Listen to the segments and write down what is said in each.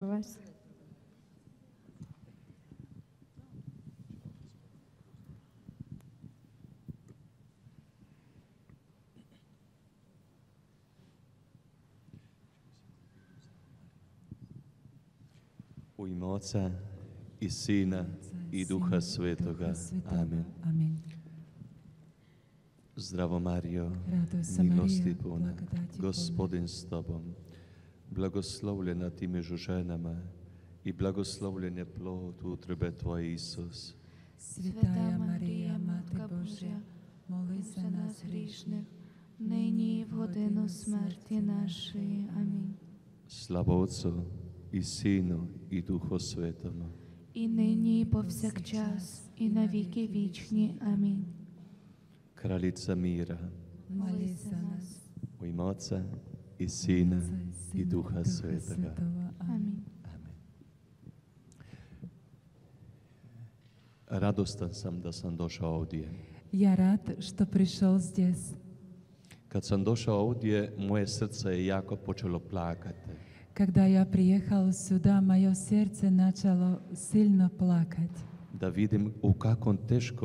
вас. U ime Oca i Sina i Duha Svetoga. Amen. Amen. Zdravo Mario, Радуйся, milosti Мария, puna, благодати Gospodin s tobom, blagoslovljena ti među ženama i blagoslovljen je plod utrobe tvoje, Isus. Святая Марія, Мати Божа, молись за нас грішних, Нині і в годину смерті нашої. Амінь. Slava Otcu i Sinu i Duhu Svetomu. І нині, і повсякчас, і на віки вічні. Амінь. Kraljica mira, молись за нас. u ime Oca i Sina Отця і i Сина, Duha Духа Svetoga. Святого. Амінь. Амінь. Amen. Radostan sam da sam došao ovdje. Я рад, что пришел здесь. Kad sam došao ovdje, moje srce je jako počelo plakati. Когда я приехал сюда, мое сердце начало сильно плакать, Da vidim u kakvom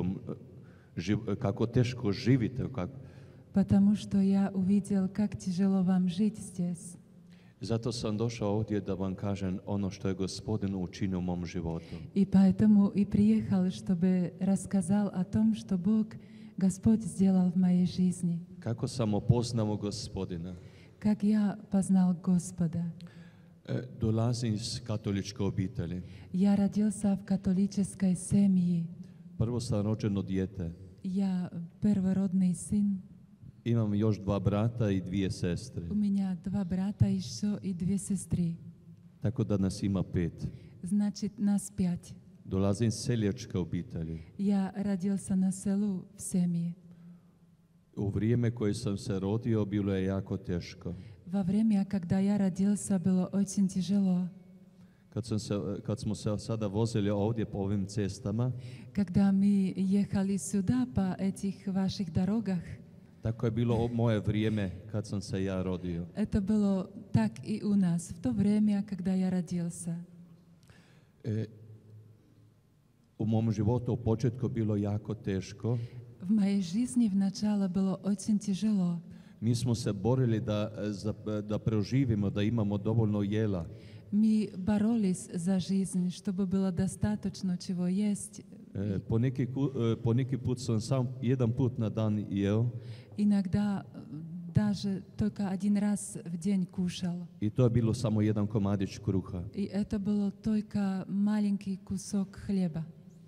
kako teško živite, потому что я увидел, как тяжело вам жить здесь. Zato sam došao ovdje da vam kažem ono što je Gospodin učinio u mom životu. И поэтому и приехал, чтобы рассказал о том, что Бог, Господь сделал в моей жизни. Kako sam upoznao Gospodina. Как я познал Господа. Dolazim iz katoličke obitelji. Я родился в католической семье. Prvo sam rođeno dijete. Я первородный сын. Imam još 2 brata i 2 sestre. У меня 2 брата еще и 2 сестры. Tako da nas ima 5. Значит, нас 5. Dolazim iz seljačke obitelji. Я родился на селу в семье. U vrijeme koje sam se rodio bilo je jako teško. Во время, когда я родился, было очень тяжело. Kad smo se sada vozili ovdje po ovim cestama, Когда мы ехали сюда по этих ваших дорогах, tako je bilo moje vrijeme kad sam se ja rodio. это было так и у нас, в то время, когда я родился. U mom životu u početku bilo jako teško. В моей жизни вначале было очень тяжело. Mi smo se borili da preživimo, da imamo dovoljno jela. Мы боролись за жизнь, чтобы было достаточно чего есть. Po neki put sam sam jedan put na dan jeo. Иногда даже только один раз в день кушал. I to je bilo samo jedan komadić kruha. И это было только маленький кусок хлеба.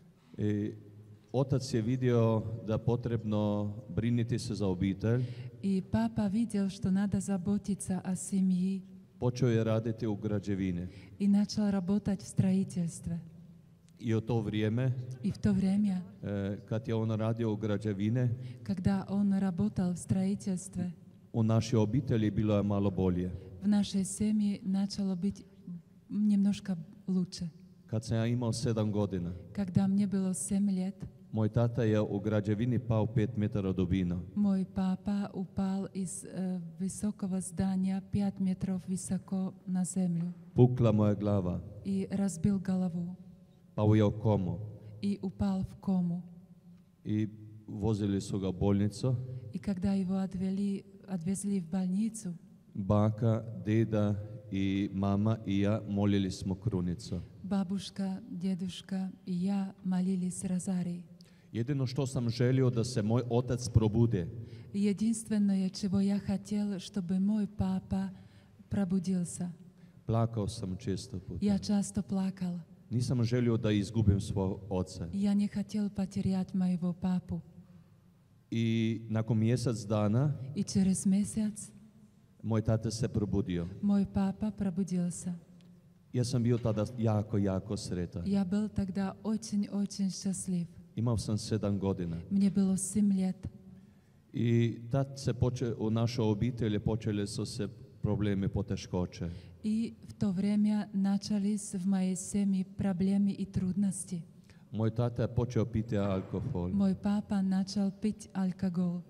Otac je vidio da potrebno briniti se za obitelj. И папа видел, что надо заботиться о семье. Počeo je raditi u građevine. И начал работать в строительстве. I u to vrijeme, И в то время, kad je on radio u građevine, когда он работал в строительстве, u našoj obitelji bilo je malo bolje. в нашей семье начало быть немножко лучше. Kad sam ja imao 7 godina, Когда мне было 7 лет, moj tata je u građevini pao 5 metara dubino. мой папа упал из высокого здания 5 метров высоко на землю Pukla mu je glava, и разбил голову, pao je u komu и упал в кому. i vozili su ga u bolnicu. И когда его отвезли в больницу, Baka, deda i mama i ja molili smo krunicu. бабушка, дедушка и я молились розарий. Jedino što sam želio da se moj otac probude. Единственное, чего я хотел, чтобы мой папа пробудился. Plakao sam često puta. Я часто плакал. Nisam želio da izgubim svog oca. Я не хотел потерять моего папу. I nakon mjesec dana И через месяц moj tata se probudio. мой папа пробудился. Ja sam bio tada jako sretan. Я был тогда очень счастлив. Imao sam 7 godina. Мне было 7 лет. I tad se u našoj obitelji počeli su se problemi, poteškoće. И в то время начались в моей семье проблемы и трудности. Moj tata je počeo piti alkohol. Мой папа начал пить алкоголь.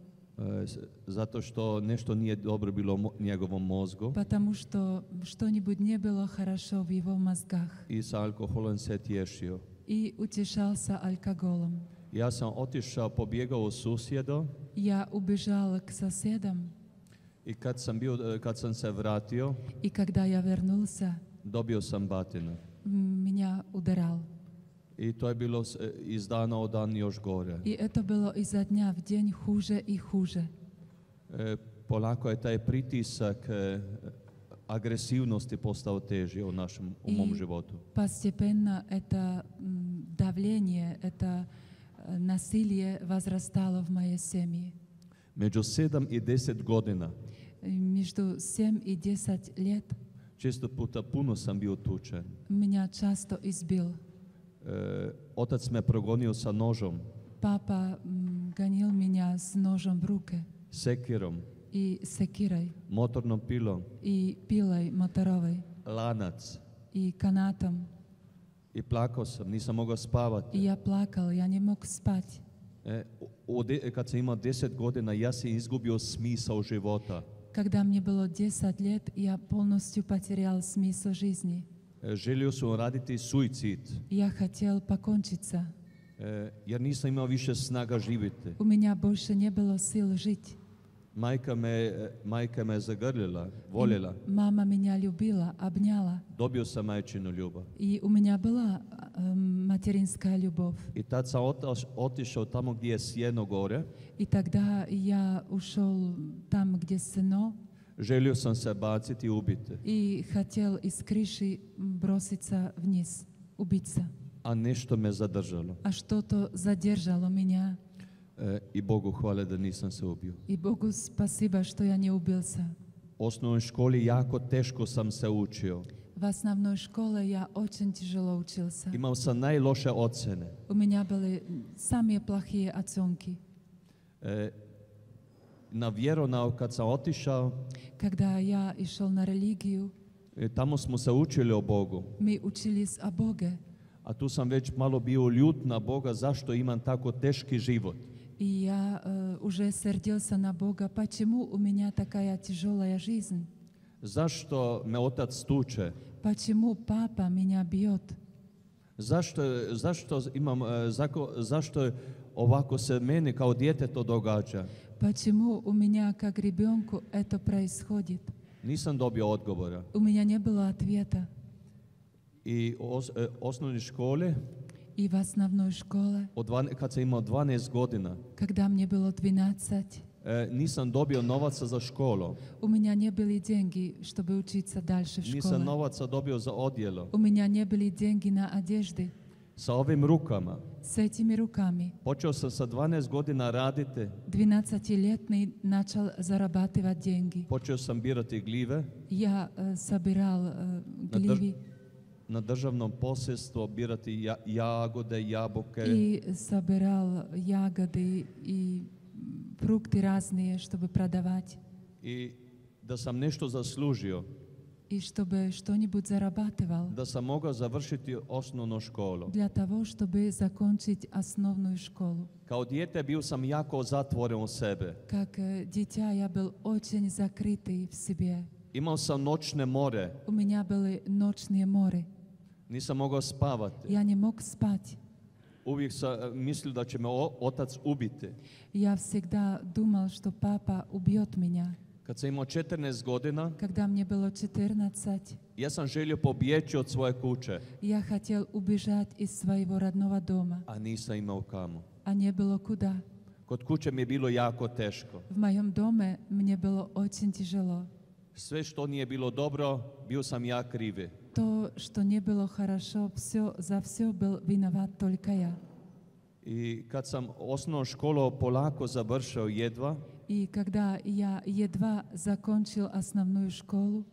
zato što nešto nije dobro bilo u njegovom mozgu потому что что-нибудь не было хорошо в его мозгах. i sa alkoholom se tješio. И утешался алкоголем. Ja sam otišao, pobjegao u susjedo Я убежал к соседам, i kad sam se vratio, и когда я вернулся, dobio sam batinu. меня ударал. I to je bilo iz dana u dan još gore. И это было изо дня в день хуже и хуже. Polako je taj pritisak agresivnosti postao teži u mom životu. Постепенно это давление, это насилие возрастало в моей семье. Među 7 i 10 godina Между 7 и 10 лет često puta puno sam bio tučen. меня часто избил. Otac me progonio sa nožom, Папа гонил меня с ножом в руке sekirom, и секирой, motornom pilom, и пилой моторовой, lanac. и канатом. I plakao sam, nisam mogao И spavati. я плакал, я не мог спать. Kad sam imao 10 godina, ja sam izgubio smisao života. Когда мне было 10 лет, я полностью потерял смысл жизни. Želio sam raditi suicid, Я хотел покончиться. jer nisam imao više snaga živjeti. У меня больше не было сил жить. Majka me zagrlila, voljela. Мама меня любила, обняла. Dobio sam majčinu ljubav. И у меня была материнская любовь. I tad sam otišao tamo gdje je sjeno gore. И тогда я ушел там, где сено, Želio sam se baciti i ubiti. и хотел из крыши броситься вниз, убиться. A nešto me zadržalo. А что-то задержало меня. I Bogu hvala da nisam se ubio. И Богу спасибо, что я не убился. U osnovnoj školi jako teško sam se učio. В основной школе я очень тяжело учился. Imao sam najloše ocjene. У меня были самые плохие оценки. Na vjeronauk kad sam otišao, Когда я и шел на религию, tamo smo se učili o Bogu. мы учились о Боге. A tu sam već malo bio ljut na Boga zašto imam tako teški život. И я уже сердился на Бога, почему у меня такая тяжелая жизнь? Zašto me otac tuče? Почему папа меня бьет? Zašto ovako se meni kao djetetu događa? Почему у меня, как ребенку, это происходит? Nisam dobio odgovora. У меня не было ответа. I osnovne škole, И в основной школе, kad sam imao 12 godina, когда мне было 12, nisam dobio novaca za školu. у меня не были деньги, чтобы учиться дальше в Nisam школе. novaca dobio za odjelo. У меня не были деньги на одежды. Sa ovim rukama. С этими руками. Počeo sam sa 12 godina raditi. 12-летний начал зарабатывать деньги. Počeo sam birati gljive. Я собирал гливи Na državnom posjedstvu birati jagode, jabuke. и собирал ягоды и фрукты разные, чтобы продавать. I da sam nešto zaslužio, И чтобы что-нибудь зарабатывал. da sam mogao završiti osnovnu školu. Для того, чтобы закончить основную школу. Kao dijete bio sam jako zatvoren u sebe. Как дитя я был очень закрытый в себе. Imao sam noćne more. У меня были ночные море. Nisam mogao spavati. Я не мог спать. Uvijek sam mislio da će me otac ubiti. Я всегда думал, что папа убьет меня. Kad sam imao 14 godina, Когда мне было 14, ja sam želio pobjeći od svoje kuće, я хотел убежать из своего родного дома, a nisam imao kamo. а не было куда. Kod kuće mi je bilo jako teško. В моем доме мне было очень тяжело. Sve što nije bilo dobro, bio sam ja krivi. То, что не было хорошо, за все был виноват только я. I kad sam osnovnu školu polako završio jedva, И когда я едва закончил основную школу,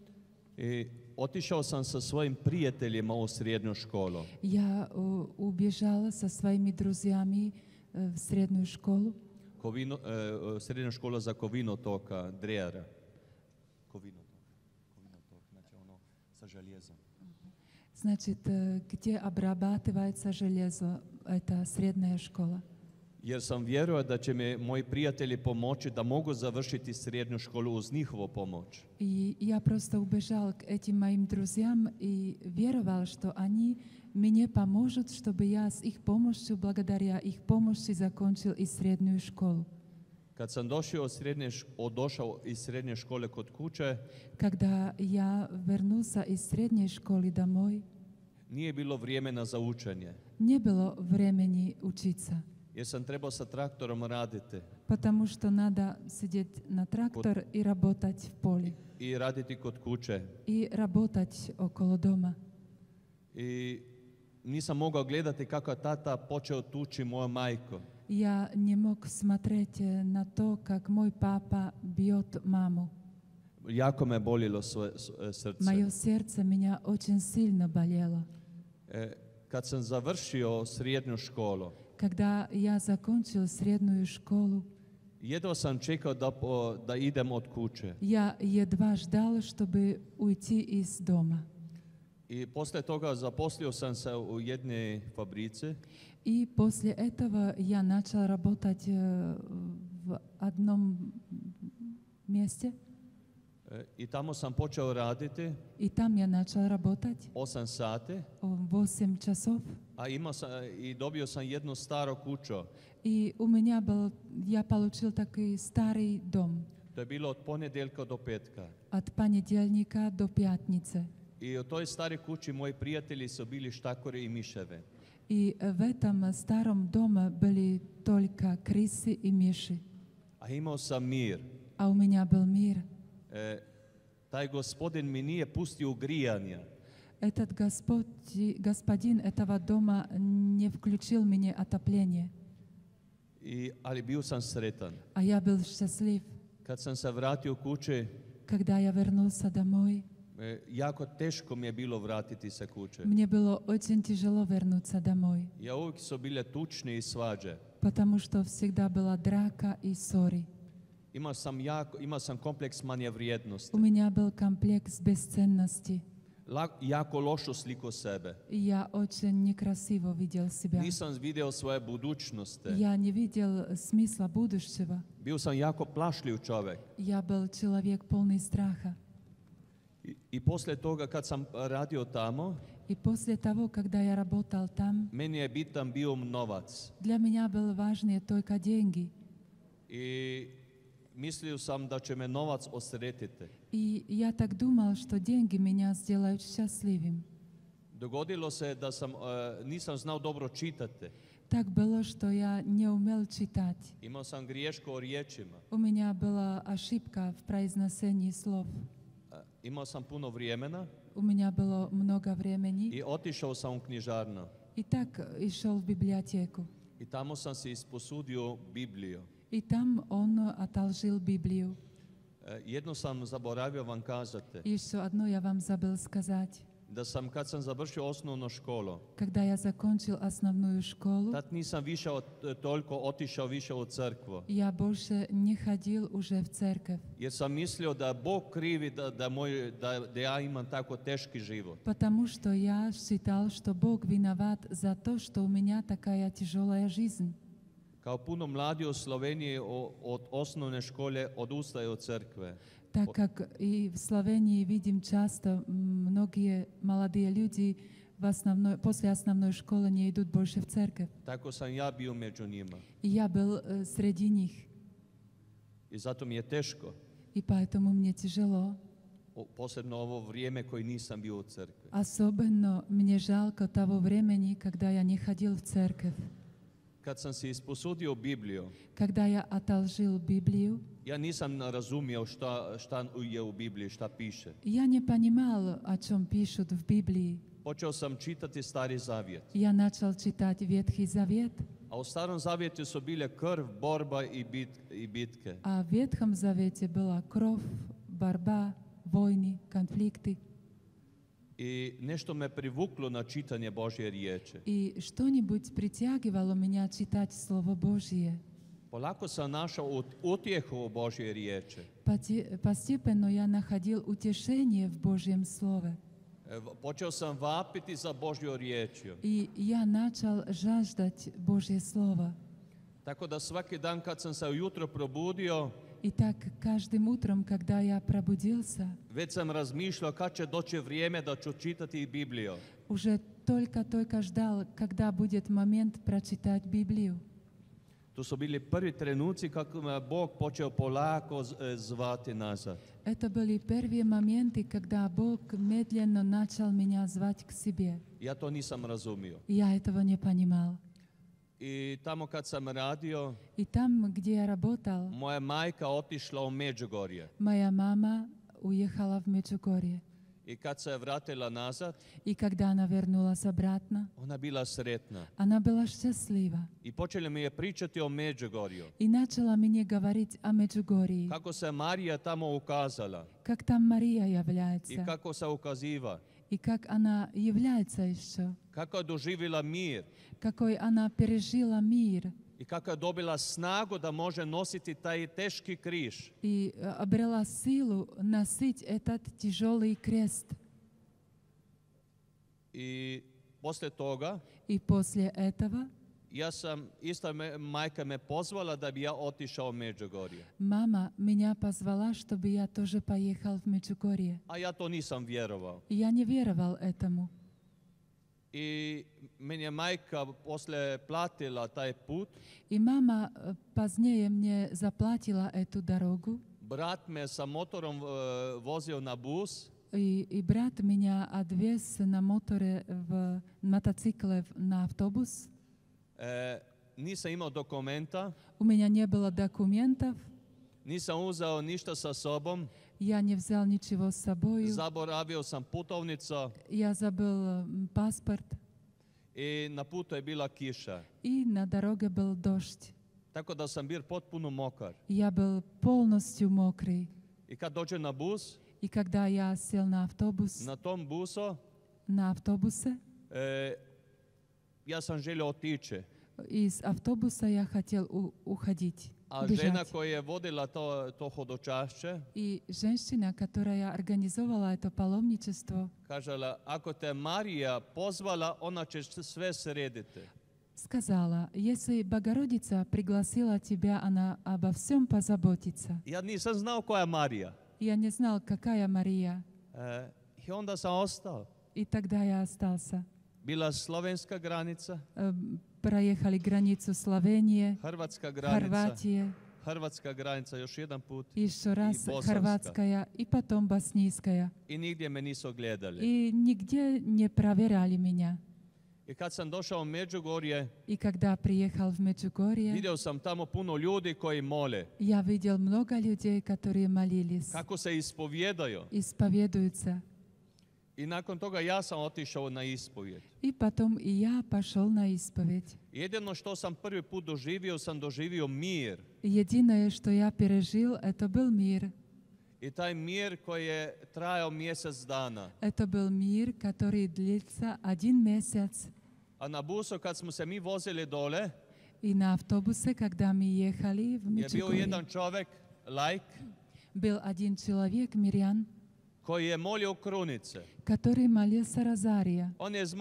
otišao sam sa svojim prijateljima u srednju školu. я убежала со своими друзьями в среднюю школу. Srednja škola za Kovinotoka, Drejara. Kovinotok, znači ono sa željezom. Значит, где обрабатывается железо, это средняя школа. jer sam vjerovao da će mi moji prijatelji pomoći da mogu završiti srednju školu uz njihovu pomoć. И я просто убежал к этим моим друзьям и веровал, что они мне поможет, чтобы я с их помощью, благодаря их помощи, закончил и среднюю школу. Kad sam došao iz srednje škole kod kuće, Когда я вернулся из средней школы домой, nije bilo vremena za učenje, не было времени учиться, jer sam trebao sa traktorom raditi потому что надо сидеть на трактор и работать в поле, i raditi kod kuće. и работать около дома. I nisam mogao gledati kako je tata počeo tući moju majku. Я не мог смотреть на то, как мой папа бьет маму. Jako me bolilo srce. Мое сердце меня очень сильно болело. Kad sam završio srednju školu, Когда я закончил среднюю школу, jedva sam čekao da idem od kuće. я едва ждал, чтобы уйти из дома. I poslije toga zaposlio sam se u jednoj fabrici И после этого я начал работать в одном месте. i tamo sam počeo raditi И там я начал работать 8 sati, в 8 часов. a dobio sam jednu staru kuću. И я получил такой старый дом To je bilo od ponedjeljka do petka. от понедельника до пятницы. I u toj staroj kući moji prijatelji su bili štakori i miševe. И в этом старом доме были только крысы и мыши. A imao sam mir. А у меня был мир. Taj gospodin mi nije pustio grijanja. Этот господин этого дома не включил мне отопление. Ali bio sam sretan. А я был счастлив. Kad sam se vratio kući, Когда я вернулся домой, jako teško mi je bilo vratiti se kuće. мне было очень тяжело вернуться домой, Ja uvijek su bile tučne i svađe. потому что всегда была драка и ссоры. Imao sam kompleks manje vrijednosti. У меня был комплекс бесценности. Jako lošu sliku sebe. И я очень некрасиво видел себя. Nisam vidio svoje budućnosti. Я не видел смысла будущего. Bio sam jako plašljiv čovjek. Я был человек полный страха. I poslije toga kad sam radio tamo, И после того, когда я работал там, meni je bitan bio novac. для меня было важнее только деньги. I mislio sam da će me novac osretiti. И я так думал, что деньги меня сделают счастливым. Dogodilo se da nisam znao dobro čitati. Так было, что я не умел читать. Imao sam griješku o riječima. У меня была ошибка в произношении слов. Imao sam puno vremena У меня было много времени. i otišao sam u knjižarnu. И так и шел в библиотеку. I tamo sam se isposudio Bibliju. И там он одолжил Библию. Jedno sam zaboravio vam kazati. И еще одно я вам забыл сказать. Da sam kad sam završio osnovnu školu, Когда я закончил основную школу, tad nisam više toliko otišao više u crkvu. я больше не ходил уже в церковь. Jer sam mislio da Bog krivi da ja imam tako teški život. Потому что я считал, что Бог виноват за то, что у меня такая тяжелая жизнь. Kao puno mladi u Sloveniji od osnovne škole odustaju od crkve. Так как и в Словении видим часто, многие молодые люди после основной школы не идут больше в церковь. Tako sam ja bio među njima. И я был среди них. I zato mi je teško. И поэтому мне тяжело. Posebno ovo vrijeme koji nisam bio u crkvi. Особенно мне жалко того времени, когда я не ходил в церковь. Kad sam se isposudio Bibliju, Когда я одолжил Библию, ja nisam razumio šta je u Bibliji, šta piše. я не понимал, о чем пишут в Библии. Počeo sam čitati Stari Zavjet. Я начал читать Ветхий Завет, A u Starom Zavjetu su bile krv, borba i bitke. а в Ветхом Завете была кровь, борьба, войны, конфликты. I nešto me privuklo na čitanje Božje riječi. И что-нибудь притягивало меня читать Слово Божье. Polako sam našao utjehu u Božje riječi. Постепенно я находил утешение в Божьем Слове. Počeo sam vapiti za Božju riječju. И я начал жаждать Божье Слово. Tako da svaki dan kad sam se ujutro probudio, И так каждым утром, когда я пробудился, već sam razmišljao kad će doći vrijeme da ću čitati Bibliju. уже только ждал, когда будет момент прочитать Библию. To su bili prvi trenuci kako me Bog počeo polako zvati nazad. Это были первые моменты, когда Бог медленно начал меня звать к себе. Ja to nisam razumio. Я этого не понимал. I tamo kad sam radio, И там, где я работал, moja majka otišla u Međugorje. моя мама уехала в Меджугорье. I kad se je vratila nazad, И когда она вернулась обратно, ona bila sretna. она была счастлива. I počeli mi je pričati o Međugorju. И начала мне говорить о Меджугорье, Kako se Marija tamo ukazala как там Мария i является, kako se ukaziva. и как она является еще, Kako je doživjela mir какой она пережила мир i kako je dobila snagu da može nositi taj teški križ. и обрела силу носить этот тяжелый крест. I poslije toga, И после этого majka me pozvala da bi ja otišao u Međugorje. мама меня позвала, чтобы я тоже поехал в Меджугорье. A ja to nisam vjerovao. И я не веровал этому. I meni je majka poslije platila taj put. И мама позднее мне заплатила эту дорогу. Brat me sa motorom vozio na bus. И брат меня отвез на моторе, в мотоцикле на автобус. Nisam imao dokumenta, У меня не было документов, nisam uzeo ništa sa sobom, я не взял ничего с собой, zaboravio sam putovnicu я забыл паспорт, i na putu je bila kiša. и на дороге был дождь. Tako da sam bio potpuno mokar. Я был полностью мокрый. I kad dođem na bus, И когда я сел на автобус, na tom busu, на автобусе, ja sam želio otići. из автобуса я хотел уходить, A žena убежать. koja je vodila to hodočašće, И женщина, которая организовала это паломничество, kažela, ako te Marija pozvala, ona će sve srediti. сказала, если Богородица пригласила тебя, она обо всем позаботится. Ja nisam znao koja je Marija. Я не знал, какая Мария. I onda sam ostao. И тогда я остался. Bila slovenska granica, Проехали границу Словении, hrvatska granica, Хорватии, hrvatska granica još jedan put еще раз bosanska. хорватская и потом боснийская. i nigdje me nisu gledali. И нигде не проверяли меня. I kad sam došao u Međugorje, И когда приехал в Меджугорье, vidio sam tamo puno ljudi koji mole, я видел много людей, которые молились, kako se ispovjedaju. исповедуются. I nakon toga ja sam otišao na ispovjed. И потом и я пошел на исповедь. Jedino što sam prvi put doživio, sam doživio mir. Единое, что я пережил, это был мир. I taj mir koji je trajao mjesec dana. Это был мир, который длится 1 месяц. A na busu kad smo se mi vozili dole, И на автобусе, когда мы ехали в je bio jedan Меджугорье, čovjek, laik, был один человек, мирян, koji je molio krunice. который молился Розария. On je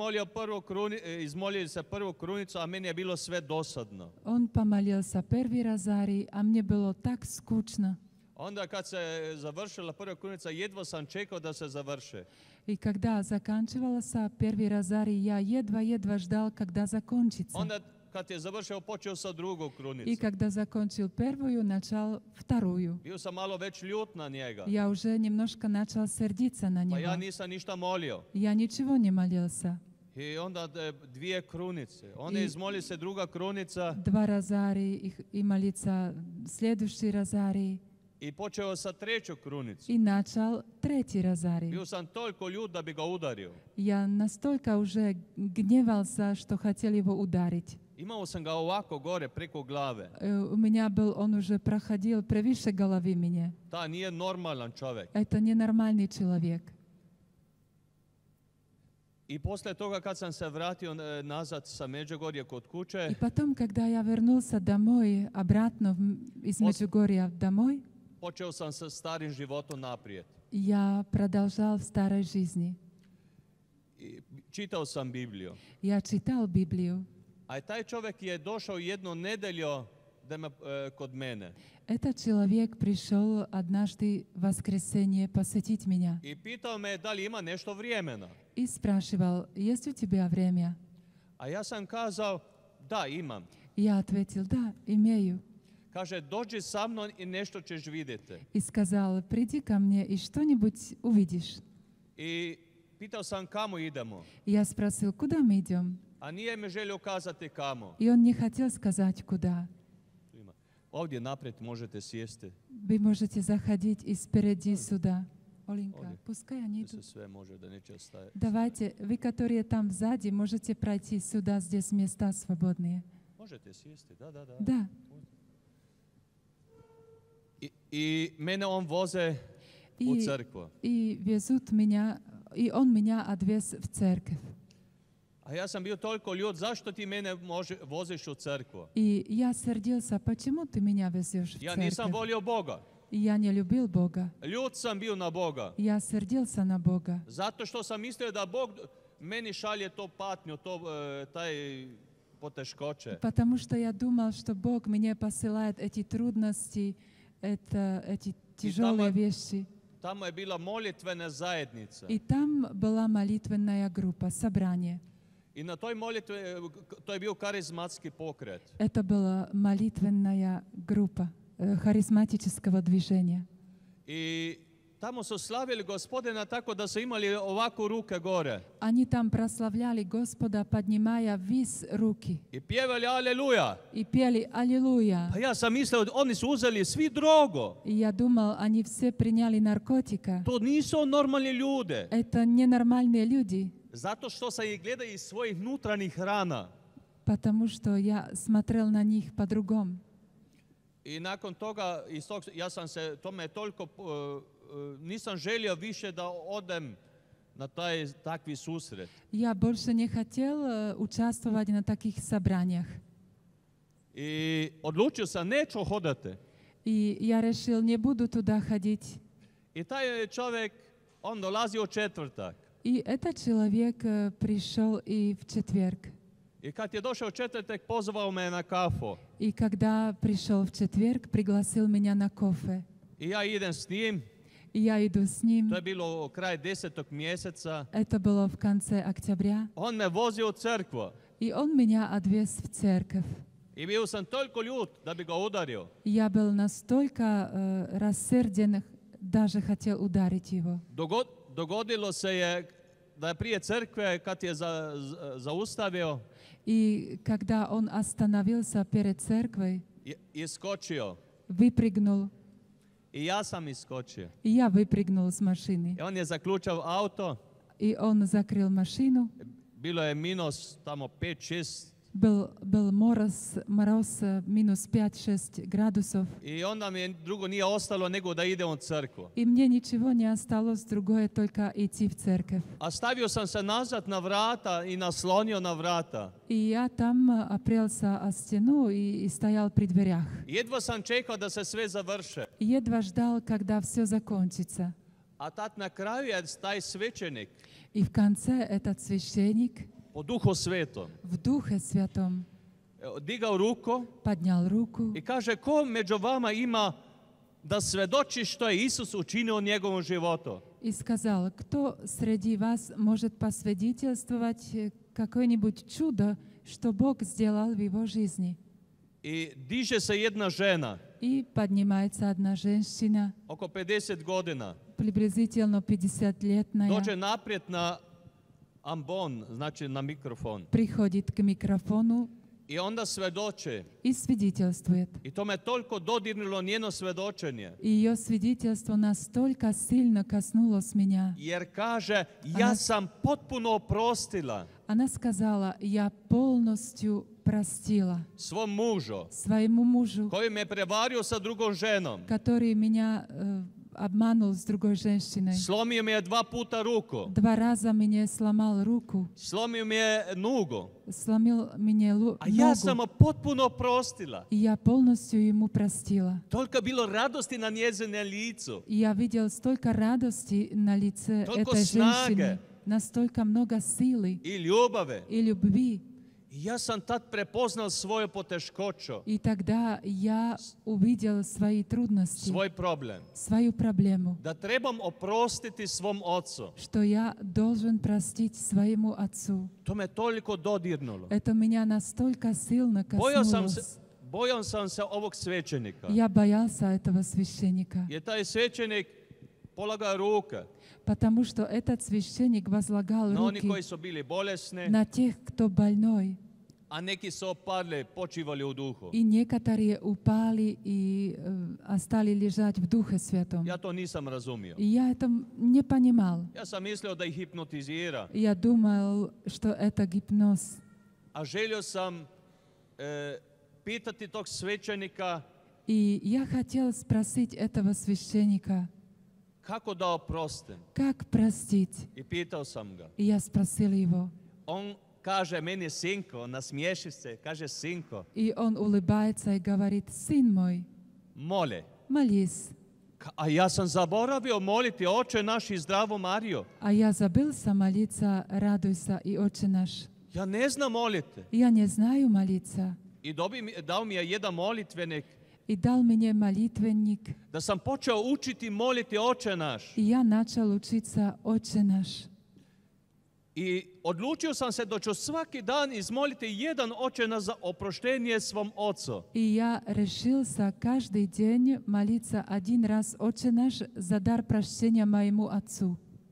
izmolio se prvu krunicu, a meni je bilo sve dosadno. Он помолился первый Розарий, а мне было так скучно. Onda kad se završila prva krunica, jedva sam čekao da se završe. И когда заканчивался первый Розарий, я едва ждал, когда закончится. Onda kad je završio, počeo sa drugom И krunicom. когда закончил первую, начал вторую. Bio sam malo već ljut na njega. Я уже немножко начал сердиться на Pa ja него. nisam ništa molio. Я ничего не молился. I onda dvije krunice. Onda I- izmoli se druga krunica 2 Розарии и молиться следующий Розарий. i počeo sa treću krunicu. И начал 3 Розарий. Bio sam toliko ljut da bi ga udario. Я настолько уже гневался, что хотел его ударить. Imao sam ga ovako gore preko glave. У меня был, он уже проходил превыше головы меня. Ta nije normalan čovjek. Это ненормальный человек. I poslije toga kad sam se vratio nazad sa Međugorje kod И kuće, потом, когда я вернулся домой, обратно из Меджугорья домой, počeo sam sa starim životom naprijed. я продолжал в старой жизни. I čitao sam Bibliju. Я читал Библию. A taj čovjek je došao jednu nedjelju kod mene. Этот человек пришел однажды в воскресенье посетить меня I pitao me da li ima nešto vremena. и спрашивал, есть у тебя время? A ja sam kazao, da, imam. Я ответил, да, имею. Kaže, dođi sa mnom i nešto ćeš vidjeti. И сказал, приди ко мне и что-нибудь увидишь. I pitao sam kamo idemo. Я спросил, куда мы идем? A nije me želio kazati kamo. И он не хотел сказать, куда. Tu ima. Ovdje naprijed možete sjesti. Вы можете заходить и спереди сюда. Оленька, Оля. пускай они Da se идут. sve može, da neće ostajati. Давайте, вы, которые там сзади, можете пройти сюда, здесь места свободные. Možete sjesti, da. Да. I mene on voze u И, crkvu. и везут меня, и он меня отвез в церковь. A ja sam bio toliko ljud, zašto ti mene voziš u crkvu? И я сердился, почему ты меня везешь в Ja nisam церковь? volio Boga. И я не любил Бога. Ljud sam bio na Boga. Я сердился на Бога. Zato što sam mislio da Bog meni šalje to patnju, taj poteškoće. Потому что я думал, что Бог мне посылает эти трудности, эти тяжелые вещи. Tamo je bila molitvena zajednica. И там была молитвенная группа, собрание. I na toj molitvi, to je bio karizmatski pokret. Это была молитвенная группа харизматического движения. I tamo su slavili Gospodina tako da su imali ovako ruke gore. Они там прославляли Господа, поднимая ввысь руки. I pjevali aleluja. И пели «Аллилуйя». Pa ja sam mislio, oni su uzeli svi drogo. И я думал, они все приняли наркотика. To nisu normalni ljude. Это ненормальные люди, Zato što sam ih gledao iz svojih unutrašnjih rana. потому что я смотрел на них по-другому. I nakon toga, ja sam se tome toliko, nisam želio više da odem na takvi susret. Я больше не хотел участвовать на таких собраниях. I odlučio sam, neću hodati. И я решил, не буду туда ходить. I taj čovjek, on dolazi u četvrtak. И этот человек пришел и в четверг. I kad je došao u četvrtak, pozvao me na kafu. И когда пришел в четверг, пригласил меня на кофе. I ja idem s njim. И я иду с ним. To je bilo kraj 10. mjeseca. Это было в конце октября. On me vozi u crkvu. И он меня отвез в церковь. I bio sam toliko ljut da bi ga udario. Я был настолько рассерден, даже хотел ударить его. Dogodilo se je da je prije crkve, kad je zaustavio, И когда он остановился перед церковью, iskočio. выпрыгнул, I ja sam iskočio. и я выпрыгнул с машины. I on je zaključao auto. И он закрыл машину. Bilo je minus tamo 5-6. Был мороз минус 5-6 градусов. I onda mi drugo nije ostalo nego da idem u crkvu. И мне ничего не осталось другое, только идти в церковь. A stavio sam se nazad na vrata i naslonio na vrata. И я там опрелся о стену и стоял при дверях. Jedva sam čekao da se sve završe. И едва ждал, когда все закончится. A tad na kraju je taj svećenik И в конце этот священник po Duhu Svetom в Духе Святом digao ruku поднял руку i kaže, ko među vama ima da svedoči što je Isus učinio u njegovom životu? и сказал, кто среди вас может посвидетельствовать какое-нибудь чудо, что Бог сделал в его жизни? I diže se jedna žena, И поднимается одна женщина, oko 50 godina, приблизительно 50-летная, dođe naprijed na ambon, znači na mikrofon. приходит к микрофону I onda svedoči. и свидетельствует. I to me toliko dodirnulo njeno svedočenje. И ее свидетельство настолько сильно коснулось меня. Jer kaže, ja sam potpuno oprostila Она сказала, я полностью простила svom mužu своему мужу, koji me prevario sa drugom ženom. который меня обманул с другой женщиной. Slomio mi je 2 puta ruku. 2 раза мне сломал руку, Slomio mi je nogu. сломил мне A ja sam ногу. potpuno oprostila. И я полностью ему простила. Toliko je bilo radosti na njezine licu. И я видел столько радости на лице Столько этой снаги. женщины, настолько много силы I ljubave. и любви. I ja sam tad prepoznal svoju poteškoću, И тогда я увидел свои трудности, svoj problem. свою проблему, Da trebam oprostiti svom ocu. что я должен простить своему отцу. To me toliko dodirnulo. Это меня настолько сильно коснулось. Bojao sam se ovog svećenika. Я боялся этого священника, Jer taj svećenik polagao ruke потому что этот священник возлагал na oni руки koji su bili bolesni, на тех, кто больной, a neki su opadli, počivali u duhu. и некоторые упали и остались лежать в Духе Святом. Ja to nisam razumio. И я это не понимал. Ja sam mislio da ih hipnotizira, Я думал, что это гипноз. a želio sam pitati tog svećenika И я хотел спросить этого священника, kako da oprostim. как простить? I pitao sam ga. И я спросил его. On kaže meni sinko, nasmiješi se, kaže sinko, И он улыбается и говорит: «Сын мой, mole. молись». A ja sam zaboravio moliti Oče naš i Zdravu Mariju. А я забылся молиться «Радуйся» и «Отче наш». Ja ne znam moliti. Я не знаю молиться. I dao mi je jedan molitvenik И дал мне молитвенник. da sam počeo učiti moliti Oče naš. И я начал учиться «Отче наш». I odlučio sam se da ću svaki dan izmoliti jedan Oče naš za oproštenje svom ocu. И я решился каждый день молиться один раз «Отче наш» за дар прощения моему отцу.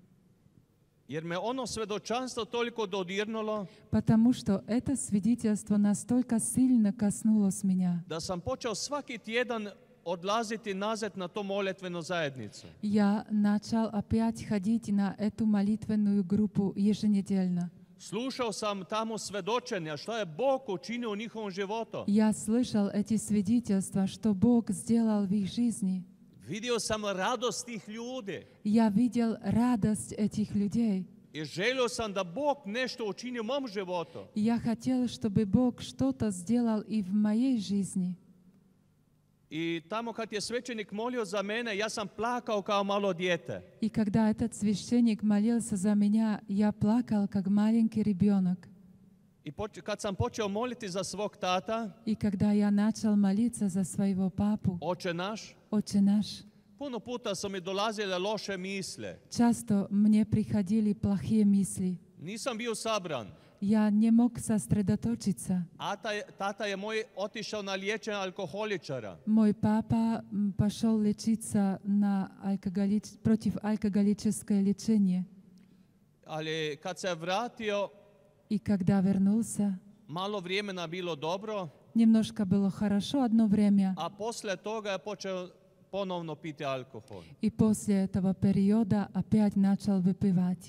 Jer me ono svedočanstvo toliko dodirnulo Потому что это свидетельство настолько сильно коснулось меня. da sam počeo svaki tjedan odlaziti nazad na tu molitvenu zajednicu. Я начал опять ходить на эту молитвенную группу еженедельно. Slušao sam tamo svedočenja što je Bog učinio u njihovom životu. Я слышал эти свидетельства, что Бог сделал в их жизни. Vidio sam radost tih ljudi Я видел радость этих людей. i želio sam da Bog nešto učini u mom životu. И я хотел, чтобы Бог что-то сделал и в моей жизни. I tamo kad je svećenik molio za mene, ja sam plakao kao malo dijete. И когда этот священник молился за меня, я плакал, как маленький ребенок. I kad sam počeo moliti za svog tata, И когда я начал молиться за своего папу, Oče naš, «Отче наш», puno puta su mi dolazile loše misle. часто мне приходили плохие мысли. Nisam bio sabran. Я не мог сосредоточиться. Tata je moj otišao na liječenje alkoholičara. Мой папа пошел лечиться на против алкоголическое лечение. Ali kad se vratio, И когда вернулся, malo vremena bilo dobro, немножко было хорошо одно время, a poslije toga je počeo ponovno piti alkohol. и после этого периода опять начал выпивать.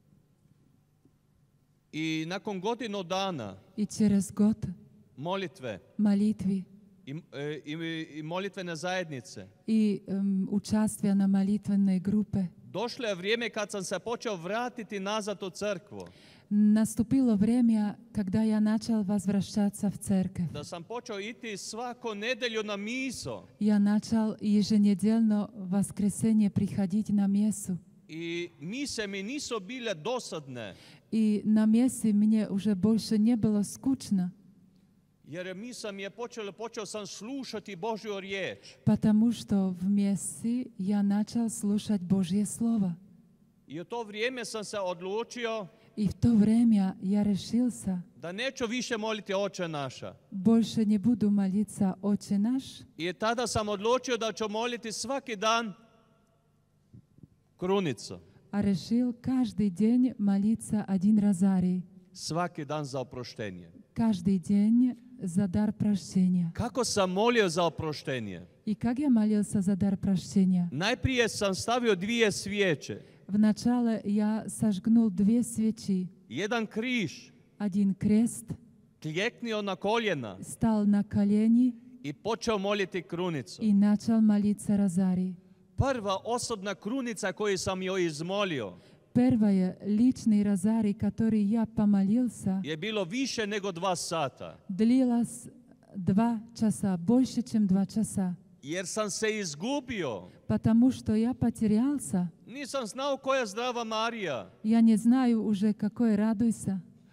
I nakon godinu dana И через год molitve молитвы i molitvene zajednice, и участия на молитвенной группе, došlo je vrijeme kad sam se počeo vratiti nazad u crkvu. наступило время, когда я начал возвращаться в церковь. Da sam počeo iti svaku nedjelju na miso. Я начал еженедельно в воскресенье приходить на мессу. I mise mi nisu bile dosadne. И на мессе мне уже больше не было скучно, Jer misa mi je počeo sam slušati Božju riječ. потому что в мессе я начал слушать Божье Слово. I u to vrijeme sam se odlučio И в то время я решился, da neću više moliti Oče naša. больше не буду молиться «Отче наш», I tada sam odlučio da ću moliti svaki dan krunicu. а решил каждый день молиться один розарий, Svaki dan za oproštenje. каждый день за дар прощения. Kako sam molio za oproštenje? И как я молился за дар прощения? Najprije sam stavio 2 svijeće. Вначале я сожгнул 2 свечи, Jedan križ, один крест, kljeknio na koljena стал на колени i počeo moliti krunicu. и начал молиться розарий. Prva osobna krunica koju sam joj izmolio Первое, личный розарий, который я помолился, je bilo više nego 2 sata. длилось 2 часа, больше, чем 2 часа. Jer sam se izgubio. Потому что я потерялся. Nisam znao koja je Zdrava Marija. Я не знаю уже, какой «Радуйся».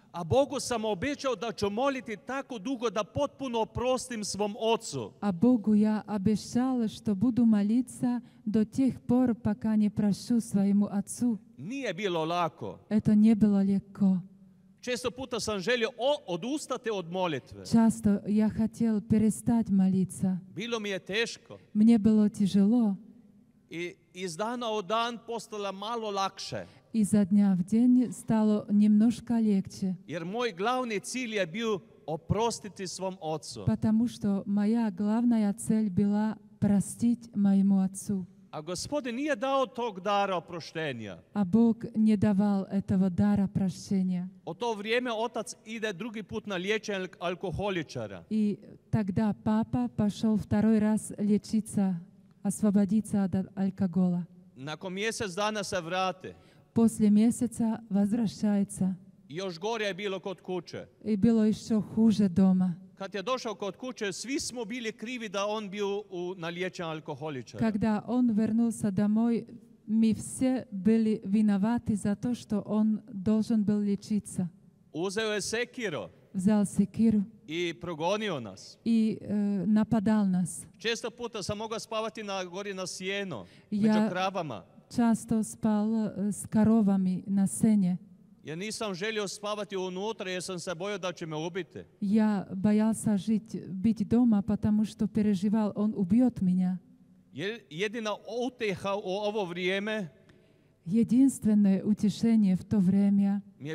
A Bogu sam obećao da ću moliti tako dugo da potpuno oprostim svom ocu. А Богу я обещала, что буду молиться до тех пор, пока не прощу своему отцу. Nije bilo lako. Это не было легко. Često puta sam želio odustati od molitve. Часто я хотел перестать молиться. Bilo mi je teško. Мне было тяжело, I iz dana u dan postala malo lakše. и за дня в день стало немножко легче, Jer moj glavni cilj je bio oprostiti svom ocu. потому что моя главная цель была простить моему отцу. A Gospodin nije dao tog dara oproštenja. А Бог не давал этого дара прощения. U to vrijeme otac ide drugi put na liječenje alkoholičara. И тогда папа пошел второй раз лечиться, освободиться от алкоголя. Nakon mjesec dana se vrate. После месяца возвращается. I još gore je bilo kod kuće. И было еще хуже дома. Kad je došao kod kuće, svi smo bili krivi da on bio na liječenju alkoholičara. Когда он вернулся домой, мы все были виноваты за то, что он должен был лечиться. Uzeo je sekiro Взял секиру i progonio nas. и нападал нас. Često puta sam mogao spavati gori na sjeno, Ja- među kravama. Часто спал с коровами на сене. Jer nisam želio spavati unutra jer sam se bojao da će me ubiti. Я боялся быть дома, потому что переживал, он убьет меня. Jedina utjeha u ovo vrijeme Единственное утешение в то время mi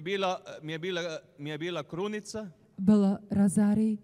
je bila krunica, было розарий,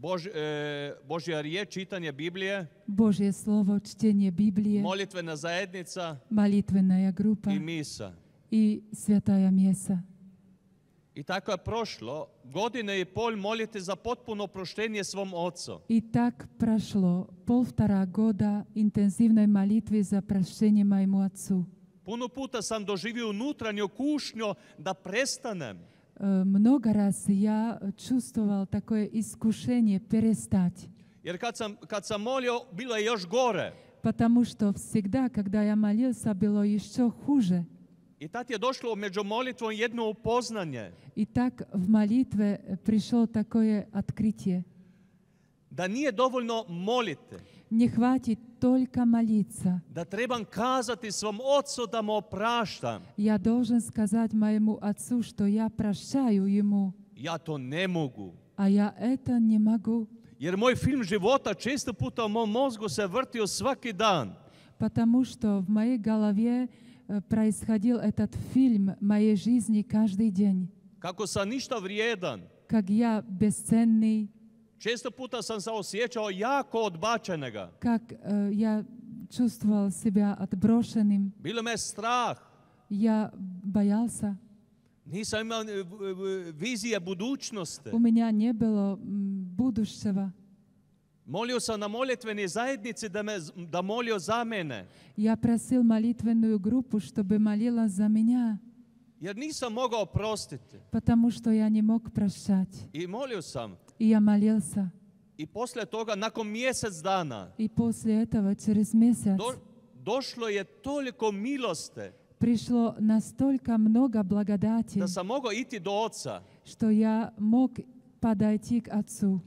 Božja riječ, čitanje Biblije, Божье Слово, чтение Библии, molitvena zajednica молитвенная группа i misa. и святая месса. I tako je prošlo godine i pol moliti za potpuno oproštenje svom ocu. И так прошло 1,5 года интенсивной молитвы за прощение моему отцу. Puno puta sam doživio unutarnju kušnju da prestanem. Много раз я чувствовал такое искушение перестать, Jer kad sam molio, bilo je još gore. потому что всегда, когда я молился, было еще хуже. I tad je došlo među molitvom jedno upoznanje. И так в молитве пришло такое открытие. Da nije dovoljno moliti. Не хватит только молиться. Da trebam kazati svom ocu da mu opraštam. Я должен сказать моему отцу, что я прощаю ему, Ja to ne mogu. а я это не могу, Jer moj film života često puta u mom mozgu se vrtio svaki dan. потому что в моей голове происходил этот фильм моей жизни каждый день. Kako sam ništa vrijedan. Как я бесценный, Često puta sam se osjećao jako odbačenega. как я чувствовал себя отброшенным. Bilo me strah. Я боялся. Nisam imao vizije budućnosti. У меня не было будущего. Molio sam na molitvenoj zajednici da molio za mene. Я просил молитвенную группу, чтобы молила за меня, Jer nisam mogao oprostiti. потому что я не мог прощать. I molio sam. И я молился. I poslije toga, nakon mjesec dana, И после этого, через месяц, došlo je toliko milosti пришло настолько много благодати, da sam mogao iti do oca. что я мог подойти к Отцу.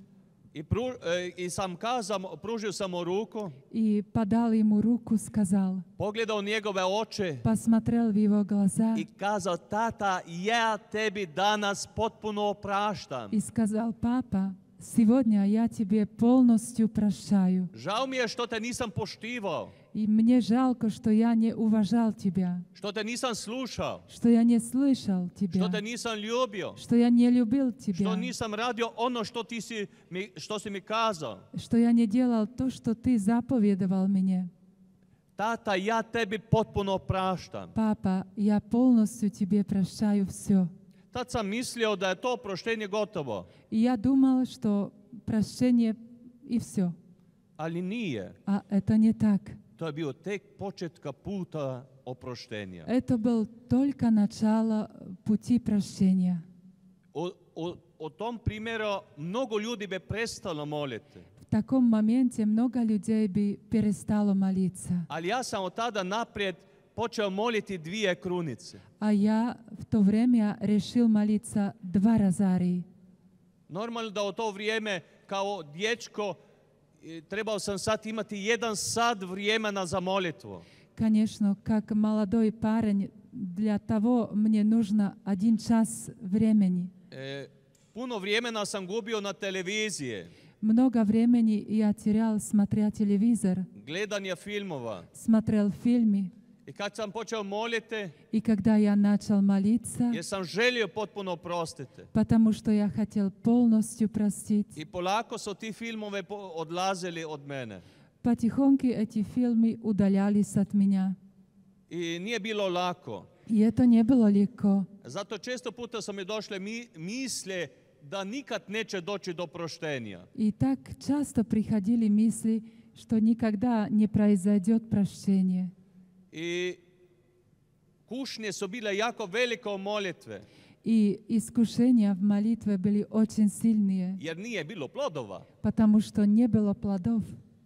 I sam kazao, pružio sam mu ruku, И подал ему руку, сказал, pogledao njegove oči посмотрел в его глаза i kazao, tata, ja tebi danas potpuno opraštam. и сказал, папа, сегодня я тебе полностью прощаю. Žao mi je što te nisam poštivao, И мне жалко, что я не уважал тебя, što te nisam slušao, что я не слышал тебя, što te nisam ljubio, что я не любил što тебя, nisam radio ono što si mi kazao. что я не делал то, что ты заповедовал мне. Tata, ja tebi potpuno opraštam. Папа, я полностью тебе прощаю все. Tad sam mislio da je to oproštenje gotovo, И я думал, что прощение и все. ali nije. А это не так. To je bio tek početka puta oproštenja. Это был только начало пути прощения. O tom primjeru mnogo ljudi bi prestalo moliti. В таком моменте много людей бы перестало молиться. Ali ja sam od tada naprijed počeo moliti 2 krunice. А я в то время решил молиться 2 розарии. Normalno da u to vrijeme kao dječko trebao sam sad imati 1 sat vremena za molitvu. Конечно, как молодой парень, для того мне нужно 1 час времени. Puno vremena sam gubio na televizije, Много времени я терял, смотря телевизор, gledanje filmova. смотрел фильмы. I kad sam počeo moliti, И когда я начал молиться, jer sam želio potpuno oprostiti. потому что я хотел полностью простить, I polako su ti filmove odlazili od mene. потихоньку эти фильмы удалялись от меня. I nije bilo lako. И это не было легко. Zato često puta su mi došle misle da nikad neće doći do proštenja. И так часто приходили мысли, что никогда не произойдет прощение. I kušnje su bile jako velike u molitve, И искушения в молитве были очень сильные, jer nije bilo plodova. потому что не было плодов.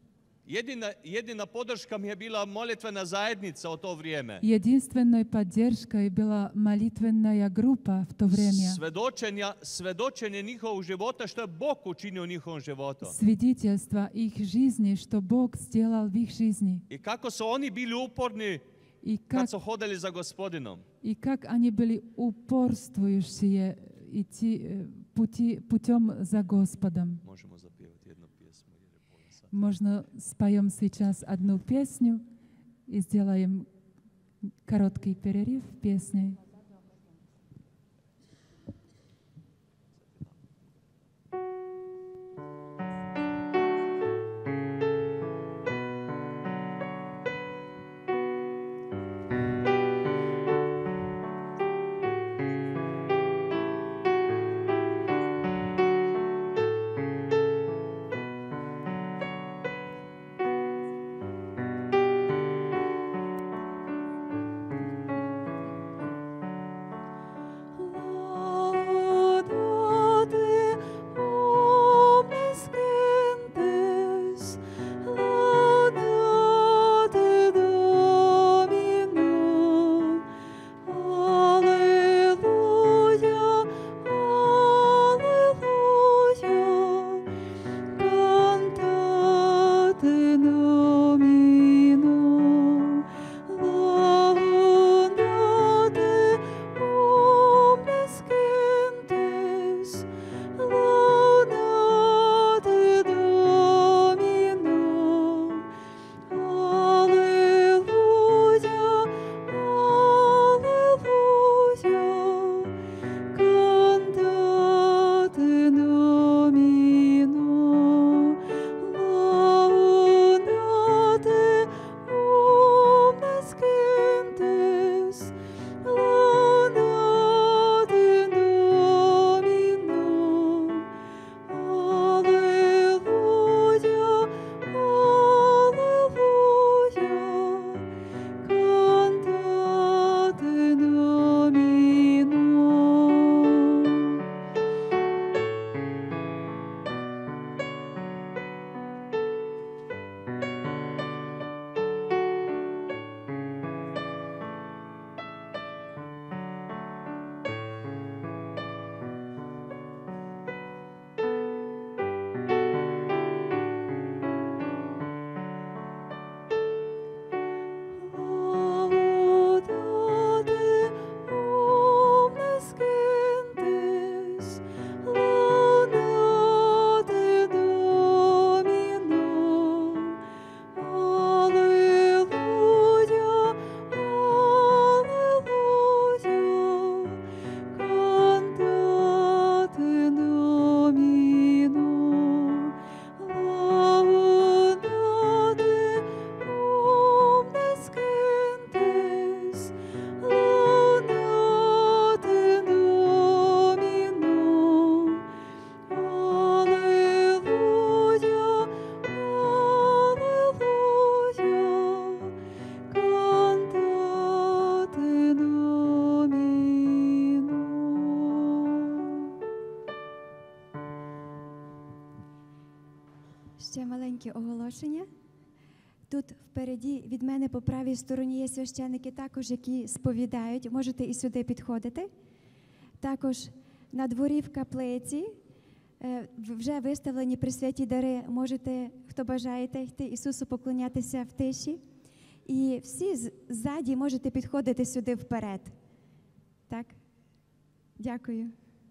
Jedina podrška mi je bila molitvena zajednica u to vrijeme. Единственной поддержкой была молитвенная группа в то время. Svedočenje njihovog života što je Bog učinio u njihovom životu. Свидетельство их жизни, что Бог сделал в их жизни. I kako su oni bili uporni И kad su hodali za Gospodinom. как они были упорствующие идти путем за Господом. Možemo zapjevati jednu pjesmu ili pola sata. Можно споем сейчас одну песню и сделаем короткий перерыв песней. Ще маленьке оголошення. Тут впереді від мене по правій стороні є священики також, які сповідають. Можете і сюди підходити. Також на дворі в каплиці вже виставлені присвяті дари. Можете, хто бажаєте, йти Ісусу поклонятися в тиші. І всі ззаді можете підходити сюди вперед. Так? Дякую.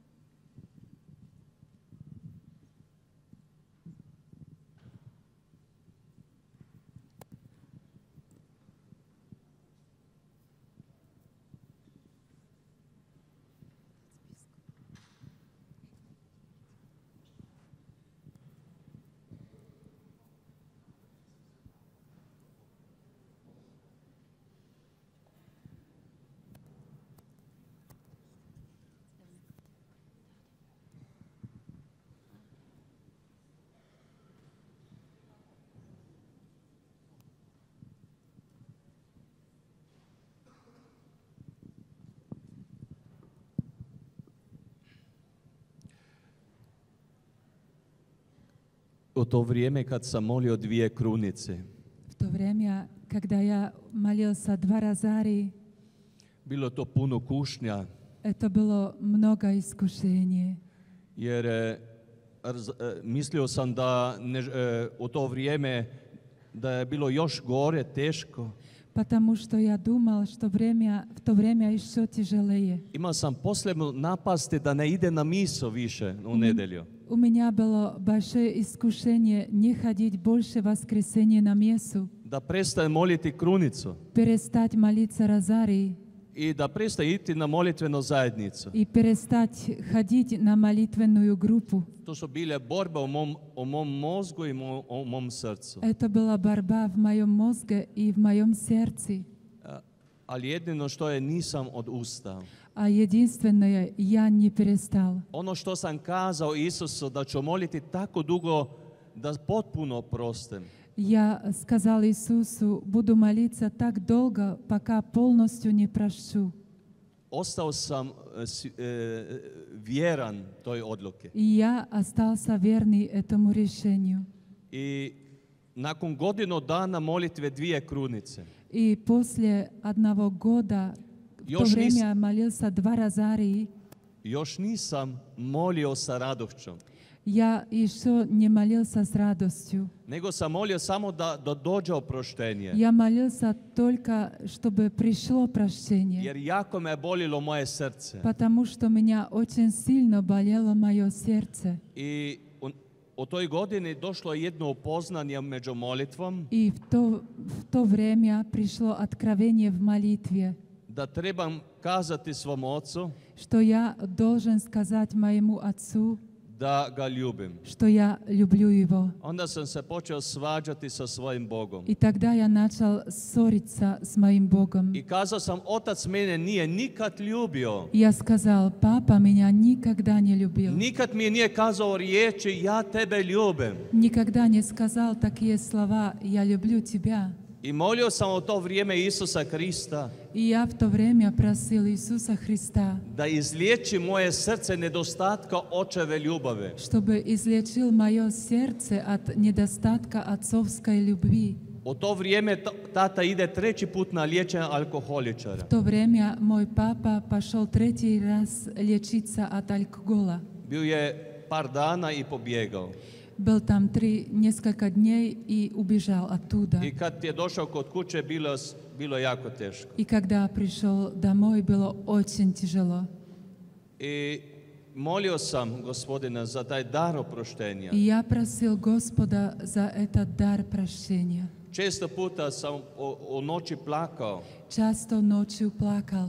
U to vrijeme kad sam molio 2 krunice, В то время, когда я молился 2 розарии, bilo to puno kušnja, это было много искушений. jer mislio sam da u to vrijeme da je bilo još gore, teško. Потому что я думал, что в то время еще тяжелее. Imao sam posebno napasti da ne ide na miso više u nedjelju. У меня было большое искушение не ходить больше в воскресенье на мессу, Da prestaje moliti krunicu перестать молиться розарий i da prestaje iti na molitvenu zajednicu. и перестать ходить на молитвенную группу. To su bile borbe u mom mozgu i u mom srcu. Это была борьба в моем мозге и в моем сердце. Ali jedino što je nisam odustao. А единственное, я не перестал. Ono što sam kazao Isusu da ću moliti tako dugo da potpuno oprostim. Я сказал Иисусу, буду молиться так долго, пока полностью не прощу. Ostao sam vjeran toj odluke. И я остался верный этому решению. I nakon godinu dana molitve 2 krunice, И после 1 года, в то Još время я молился 2 розарии, još nisam molio sa radošću, я еще не молился с радостью. nego sam molio samo da dođe oproštenje. Я молился только, чтобы пришло прощение. Jer jako me bolilo moje srce. Потому что меня очень сильно болело мое сердце. I u toj godini došlo je jedno upoznanje među molitvom И в то время пришло откровение в молитве, da trebam kazati svom ocu что я должен сказать моему отцу, da ga ljubim. что я люблю его. Onda sam se počeo svađati sa svojim Bogom. И тогда я начал ссориться с моим Богом. I kazao sam, otac mene nije nikad ljubio. Я сказал, папа меня никогда не любил. Nikad mi nije kazao riječi, ja tebe ljubim. Никогда не сказал такие слова, я люблю тебя. I molio sam u to vrijeme Isusa Krista И я в то время просил Иисуса Христа, da izliječi moje srce nedostatka očeve ljubave. чтобы излечил мое сердце от недостатка отцовской любви. U to vrijeme tata ide 3. put na liječenje alkoholičara. В то время мой папа пошел 3 раз лечиться от алкоголя. Bio je par dana i pobjegao. Был там несколько дней и убежал оттуда. I kad je došao kod kuće, bilo jako teško. И когда пришел домой, было очень тяжело. I molio sam Gospodina za taj dar oproštenja. И я просил Господа за этот дар прощения. Često puta sam u noći plakao. Часто ночью плакал.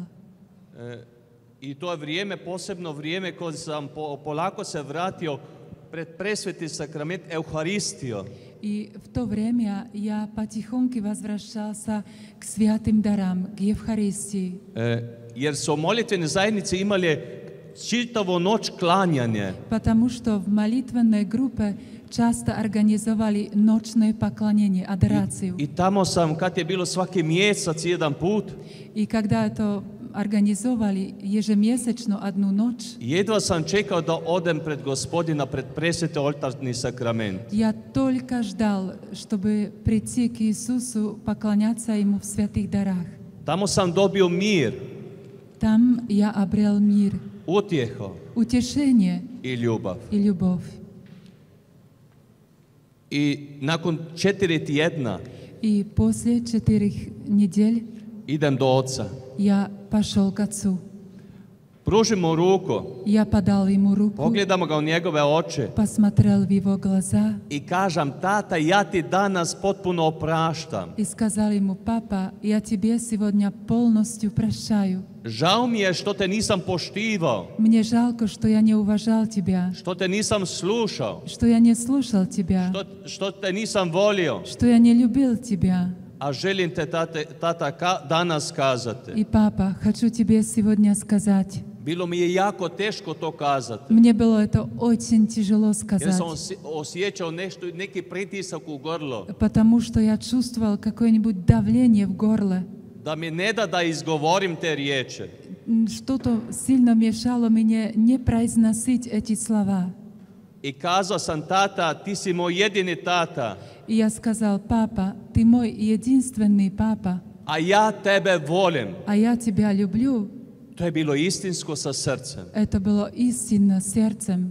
I to je vrijeme, posebno vrijeme kad sam polako se vratio pred presveti sakrament Euharistiju. И в то время я потихоньку возвращался к святым дарам, к Евхаристии. Jer su molitvene zajednice imale čitavu noć klanjanje. Потому что в молитвенной группе часто организовали ночное поклонение, адорацию. I tamo sam, kad je bilo svaki mjesec jedan put, И когда это organizovali ежемесячно одну ночь. Jedva sam čekao da odem pred Gospodina, pred presveti oltarni sakrament. Я только ждал, чтобы прийти к Иисусу, поклоняться Ему в святых дарах. Tamo sam dobio mir, Там я обрел мир, utjeho утешение i ljubav. и любовь. I nakon 4 tjedna И после 4 недель idem do oca. я пошел к Отцу. Pružim mu ruku, Я подал Ему руку, pogledamo ga u njegove oči посмотрел в Его глаза i kažem, tata, ja ti danas potpuno opraštam. и сказал Ему: «Папа, я Тебе сегодня полностью прощаю. Žao mi je što te nisam poštivao, Мне жалко, что я не уважал Тебя, što te nisam slušao, что я не слушал Тебя, što te nisam volio. что я не любил Тебя. A želim te, tata, danas kazati. И, папа, хочу Тебе сегодня сказать». Bilo mi je jako teško to kazati. Мне было это очень тяжело Jer сказать, sam osjećao neki pritisak u grlo, потому что я чувствовал какое-нибудь давление в горле. da mi ne da izgovorim te riječi. Что-то сильно мешало мне не произносить эти слова. I kazao sam, tata, ti si moj jedini tata, И я сказал: «Папа, Ты мой единственный папа, a ja tebe volim. а я Тебя люблю». To je bilo istinsko sa srcem. Это было истинно сердцем.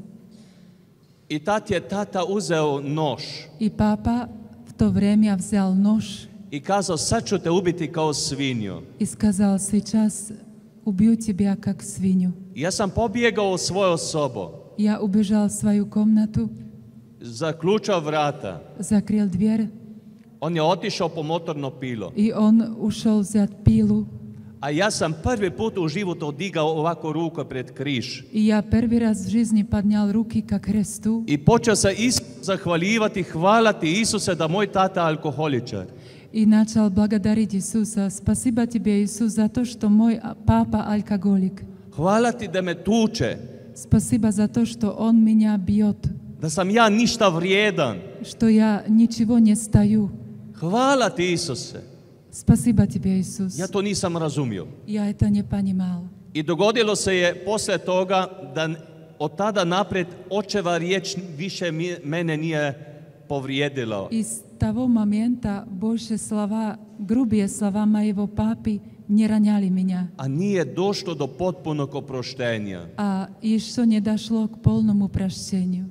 I tad je tata uzeo nož И папа в то время взял нож i kazao, sad ću te ubiti kao svinju. и сказал: «Сейчас убью тебя, как свинью». Ja sam pobjegao u svoju sobu, Я убежал в свою комнату, zaključao vrata. закрыл дверь, On je otišao po motorno pilo. и он ушел взять пилу. A ja sam prvi put u životu odigao ovako ruku pred križ. И я первый раз в жизни поднял руки к кресту I počeo se zahvaljivati, hvalati Isuse da moj tata je alkoholičar. и начал благодарить Иисуса. «Спасибо Тебе, Иисус, за то, что мой папа алкоголик. Hvala ti da me tuče, Спасибо за то, что он меня бьет, da sam ja ništa vrijedan. что я ничего не стою. Hvala ti Isuse. Спасибо Тебе, Иисус». Ja to nisam razumio. Я это не понимал. I dogodilo se je poslije toga da od tada naprijed očeva riječ više mene nije povrijedila. И с того момента больше слова, грубые слова моего папы не роняли меня. A nije došlo do potpunog oproštenja. А еще не дошло к полному прощению.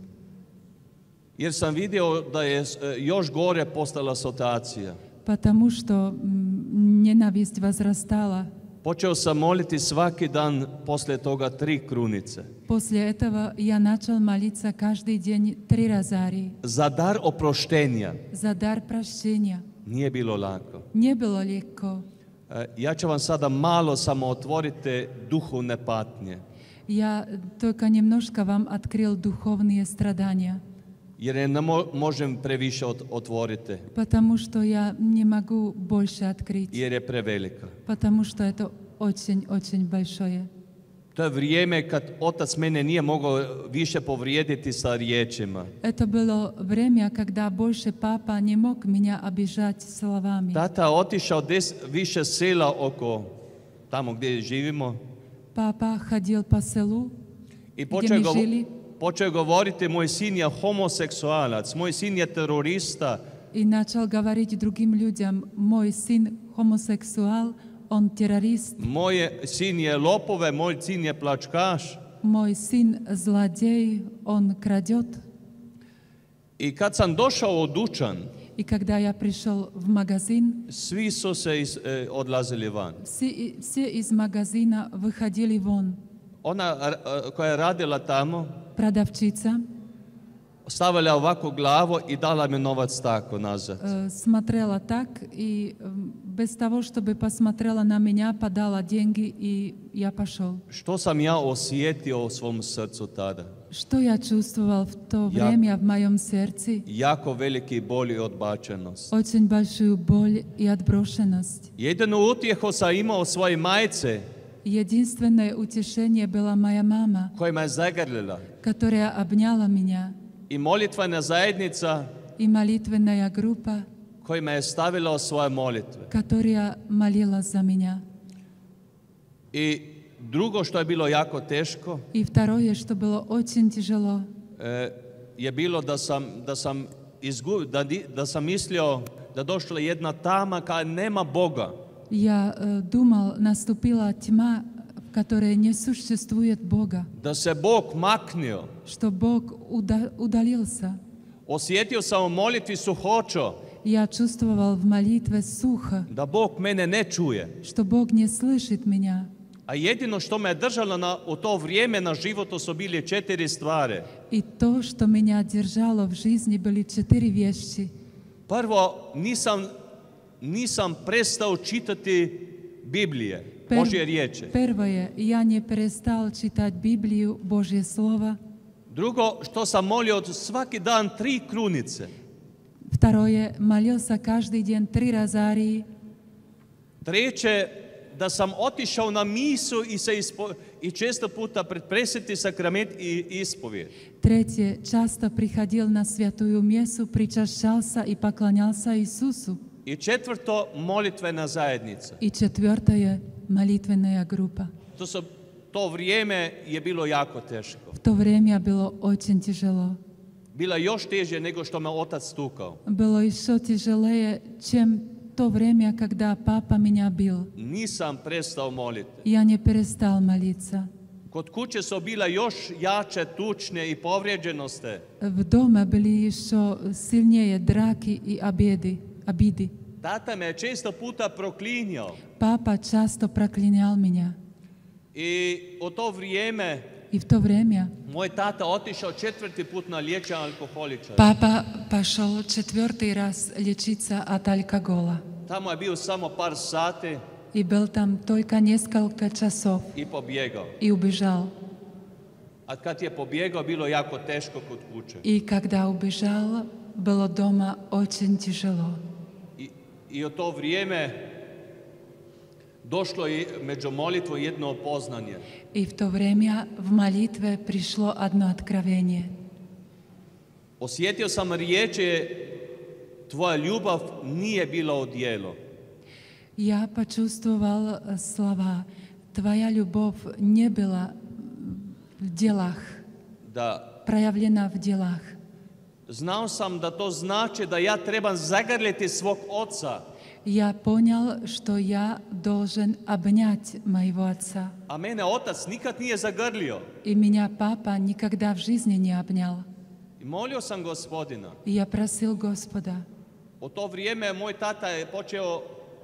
Jer sam vidio da je još gore postala situacija. Потому что ненависть возрастала. Počeo sam moliti svaki dan poslije toga 3 krunice. После этого я начал молиться каждый день 3 розарии. Za dar oproštenja. За дар прощения. Nije bilo lako. Не было легко. Ja ću vam sada malo samo otvoriti duhovne patnje. Я только немножко вам открыл духовные страдания. Jer je ne možem previše otvoriti. Потому что я не могу больше открыть. Jer je prevelika. Потому что это очень-очень большое. To je vrijeme kad otac mene nije mogao više povrijediti sa riječima. Это было время, когда больше папа не мог меня обижать словами. Tata otišao više sela oko tamo gdje živimo Папа ходил по селу, i где мы жили, počeo govoriti, moj sin je homoseksualac, moj sin je terorista. и начал говорить другим людям: «Мой сын гомосексуал, он террорист, Moj sin je lopove, moj sin je plačkaš. мой сын злодей, он крадет». I kad sam došao u dućan, И когда я пришел в магазин, svi su se odlazili van. все из магазина выходили вон. Ona koja je radila tamo, Продавщица stavila ovako glavu i dala mi novac tako nazad. смотрела так, и без того, чтобы посмотрела на меня, подала деньги, и я пошел. Što sam ja osjetio u svom srcu tada? Что я чувствовал в то время в моем сердце? Jako veliki bol i odbačenost. Очень большую боль и отброшенность. Jedinu utjehu sam imao u svojoj majci Единственное утешение была моя мама, koja me zagrlila. которая обняла меня, I molitvena zajednica и молитвенная группа, koja me je stavila u svoje molitve. которая молилась за меня. I drugo što je bilo jako teško И второе, что было очень тяжело, je bilo da sam mislio da došla jedna tama kada nema Boga. я думал, наступила тьма, в которой не существует Бога, Da se Bog maknio. что Бог удалился. Osjetio sam u molitvi suhoćo Я чувствовал в молитве сухо, da Bog mene ne čuje. что Бог не слышит меня. A jedino što me je držalo u to vrijeme na životu su bile 4 stvari. И то, что меня держало в жизни, были 4 вещи. Prvo, nisam prestao čitati Biblije, Božje riječi. Первое, я не перестал читать Библию, Божье Слово. Drugo, što sam molio svaki dan 3 krunice. Второе, молился каждый день 3 розарии. Treće, da sam otišao na misu i često puta pred presveti sakrament i ispovijed. Третье, часто приходил на святую мессу, причащался и поклонялся Иисусу. I četvrto, molitvena zajednica. И четвертое, молитвенная группа. To vrijeme je bilo jako teško. В то время было очень тяжело. Bilo je još teže nego što me otac tukao. Было еще тяжелее, чем то время, когда папа меня бил. Nisam prestao moliti. Я не перестал молиться. Kod kuće su bila još jače tučne i povrijeđenosti. В доме были еще сильнее драки и обиды. Tata me je često puta proklinjao. Папа часто проклинал меня. I u to vrijeme И в то время moj tata otišao 4. put na liječenje alkoholičara. папа пошел 4. раз лечиться от алкоголя. Tamo je bio samo par sati И был там только несколько часов. i pobjegao. И убежал. A kad je pobjegao, bilo jako teško kod kuće. И когда убежал, было дома очень тяжело. I u to vrijeme došlo je među molitvu jedno opoznanje. И в то время в молитве пришло одно откровение. Osjetio sam riječi, tvoja ljubav nije bila u djelu. Я почувствовал слова: «Твоя любовь не была в делах, проявлена в делах». Znao sam da to znači da ja trebam zagrliti svog oca. Я понял, что я должен обнять моего отца. A mene otac nikad nije zagrlio. И меня папа никогда в жизни не обнял. I molio sam Gospodina. И я просил Господа. U to vrijeme moj tata je počeo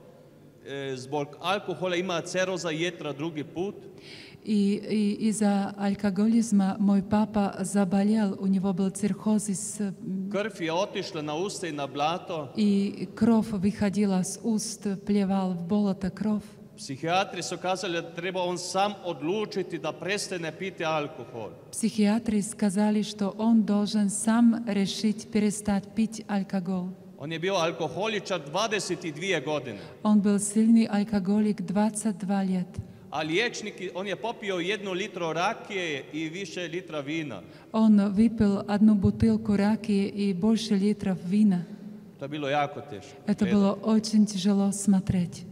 zbog alkohola ima ciroza jetra drugi put. И из-за алкоголизма мой папа заболел, у него был цирхозис. Krv je otišla na usta i na blato. И кровь выходила с уст, плевал в болото кровь. Psihijatri su kazali da treba on sam odlučiti da prestane piti alkohol. Психиатры сказали, что он должен сам решить перестать пить алкоголь. On je bio alkoholičar 22 godine. Он был сильный алкоголик 22 лет. A liječnik, on je popio 1 litru rakije i više litra vina. Он выпил 1 бутылку ракии и больше литров вина. To je bilo jako teško. Это было очень тяжело смотреть.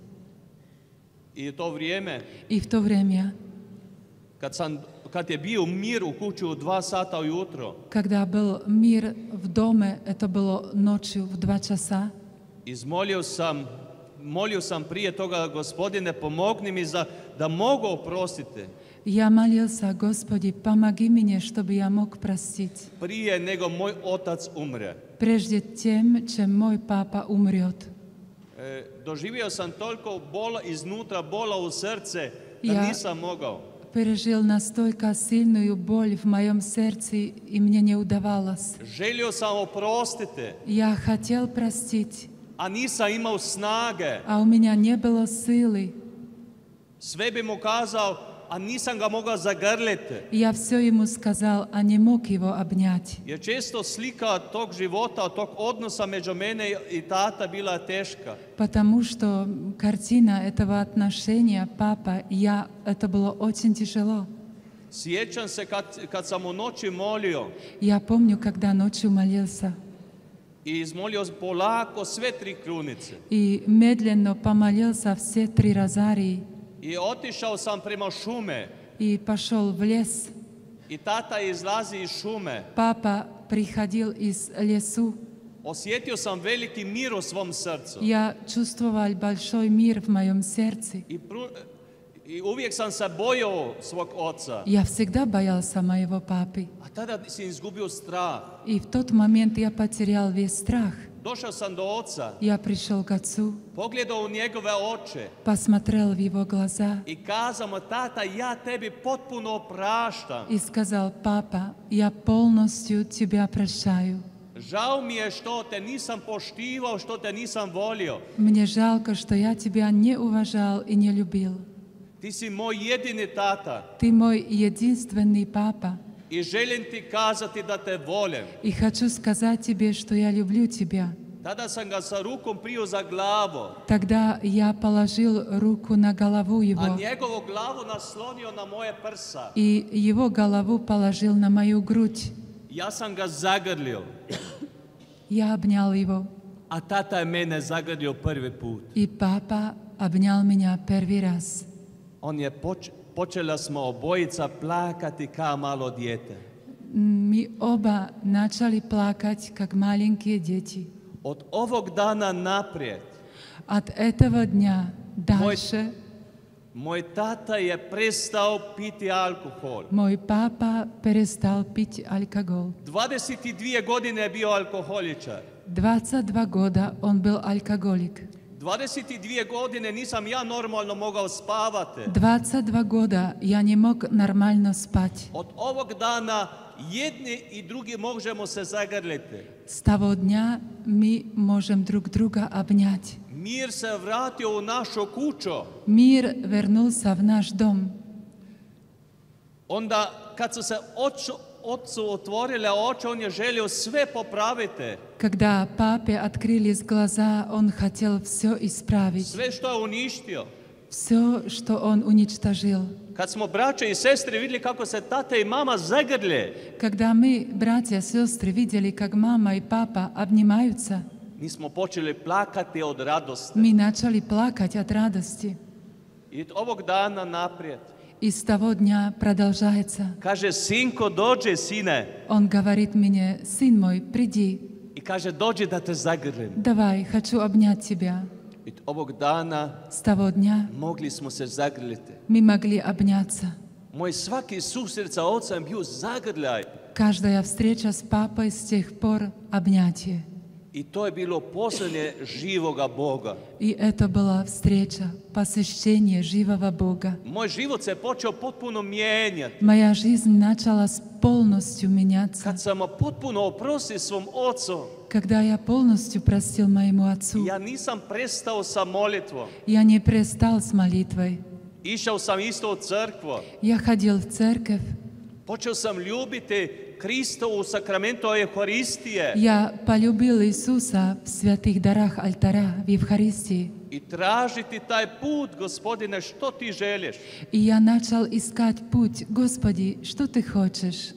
I to vrijeme, И в то время, kad je bio mir u kući u 2 sata ujutro, когда был мир в доме, это было ночью в 2 часа, molio sam prije toga, Gospodine, pomogni mi da mogu oprostiti. Я молился: Господи, помоги мне, чтобы я мог простить. Prije nego moj otac umre. Прежде тем, чем мой папа умрет. Doživio sam toliko bola iznutra, bola u srce, da nisam mogao. Пережил настолько сильную боль в моем сердце, и мне не удавалось. Želio sam oprostiti. Я хотел простить, a nisam imao snage. а у меня не было силы. Sve bi mu kazao, a nisam ga mogao zagrliti. Я все ему сказал, а не мог его обнять. Jer često slika tog života, tog odnosa među mene i tata bila teška. Потому что картина этого отношения папа и я, это было очень тяжело. Sjećam se kad sam u noći molio. Я помню, когда ночью молился. I izmolio polako sve 3 krunice. И медленно помолился все 3 розарии. I otišao sam prema šume. и пошел в лес. I tata izlazi iz šume. Папа приходил из лесу. Osjetio sam veliki mir u svom srcu. Я чувствовал большой мир в моем сердце. I uvijek sam se bojao svog oca. Я всегда боялся моего папы. A tada si izgubio strah. И в тот момент я потерял весь страх. Došao sam do oca. Я пришел к отцу, Pogledao u njegove oči. посмотрел в его глаза I kazao mu, tata, ja tebi potpuno opraštam. и сказал: «Папа, я полностью тебя прощаю. Žao mi je što te nisam poštivao, što te nisam volio. Мне жалко, что я тебя не уважал и не любил. Ti si moj jedini tata. Ты мой единственный папа. I želim ti kazati da te volim. И хочу сказать тебе, что я люблю тебя». Tada sam ga sa rukom prio za glavu, Тогда я положил руку на голову a его, njegovu glavu naslonio na moje prsa. и его голову положил на мою грудь. Ja sam ga zagrlio, Я обнял его, a tata je mene zagrlio prvi put. и папа обнял меня первый раз. Počela smo obojica plakati kao malo dijete. Мы оба начали плакать, как маленькие дети. Od ovog dana naprijed, От этого дня дальше moj tata je prestao piti alkohol. мой папа перестал пить алкоголь. 22 godine je bio alkoholičar. 22 года он был алкоголик. 22 godine nisam ja normalno mogao spavati. 22 года я не мог нормально спать. Od ovog dana jedni i drugi možemo se zagrliti. С того дня мы можем друг друга обнять. Mir se vratio u našu kuću. Мир вернулся в наш дом. Onda kad su se ocu otvorile oči, on je želio sve popraviti. Когда папе открылись глаза, он хотел все исправить. Sve što je uništio. Все, что он уничтожил. Kad smo braće i sestre vidjeli kako se tata i mama zagrlje, Когда мы, братья и сестры, видели, как мама и папа обнимаются, mi smo počeli plakati od radosti. мы начали плакать от радости. I od ovog dana naprijed. И с того дня продолжается. Kaže, sinko, dođi, sine. Он говорит мне: «Сын мой, приди, I kaže, dođi da te zagrlim. давай, хочу обнять тебя». I od ovog dana С того дня mogli smo se zagrliti. мы могли обняться. Moj svaki susret sa ocem bio zagrljaj. Каждая встреча с папой с тех пор обнятие. I to je bilo posljednje živoga Boga. И это была встреча, посещение живого Бога. Moj život se počeo potpuno mijenjati. Моя жизнь начала полностью меняться, Kad sam potpuno oprostio svom ocu, когда я полностью простил моему отцу. ja nisam prestao sa molitvom. Я не перестал с молитвой. Išao sam isto u crkvu. Я ходил в церковь. Počeo sam ljubiti Krista u sakramentu Euharistije Я полюбил Иисуса в святых дарах алтаря, в Евхаристии. i tražiti taj put, Gospodine, što ti želiš. И я начал искать путь. Господи, что Ты хочешь?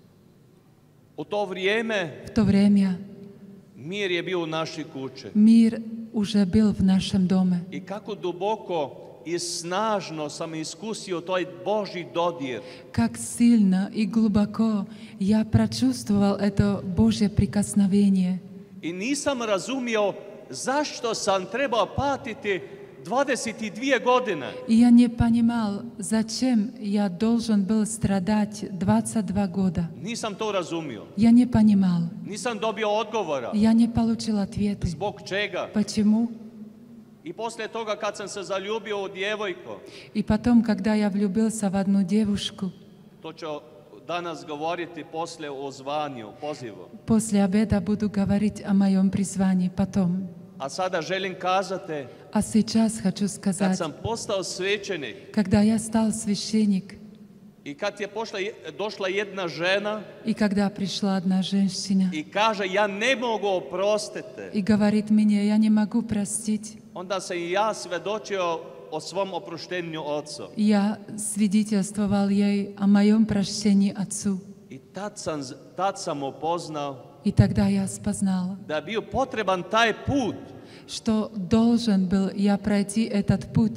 U to vrijeme В то время mir je bio u našoj kući. мир уже был в нашем доме. I kako duboko i snažno sam iskusio taj Božji dodir. Как сильно и глубоко я прочувствовал это Божье прикосновение. I nisam razumio zašto sam trebao patiti 22 godine. И я не понимал, зачем я должен был страдать 22 года. Nisam to razumio. Я не понимал. Nisam dobio odgovora. Я не получил ответа. Zbog čega? Почему? I poslije toga kad sam se zaljubio u djevojku, И потом, когда я влюбился в одну девушку, to ću danas govoriti poslije o zvanju, pozivu. после обеда буду говорить о моем призвании потом. A sada želim kazati, А сейчас хочу kad сказать, sam postao svećenik когда я стал священник, i kad je došla jedna žena и когда пришла одна женщина i kaže ja ne mogu oprostiti, и говорит мне: «Я не могу простить», onda sam i ja svedočio o svom oproštenju ocu. я свидетельствовал ей о моем прощении отцу. I tad sam upoznao И тогда я спознал, da je bio potreban taj put что должен был я пройти этот путь,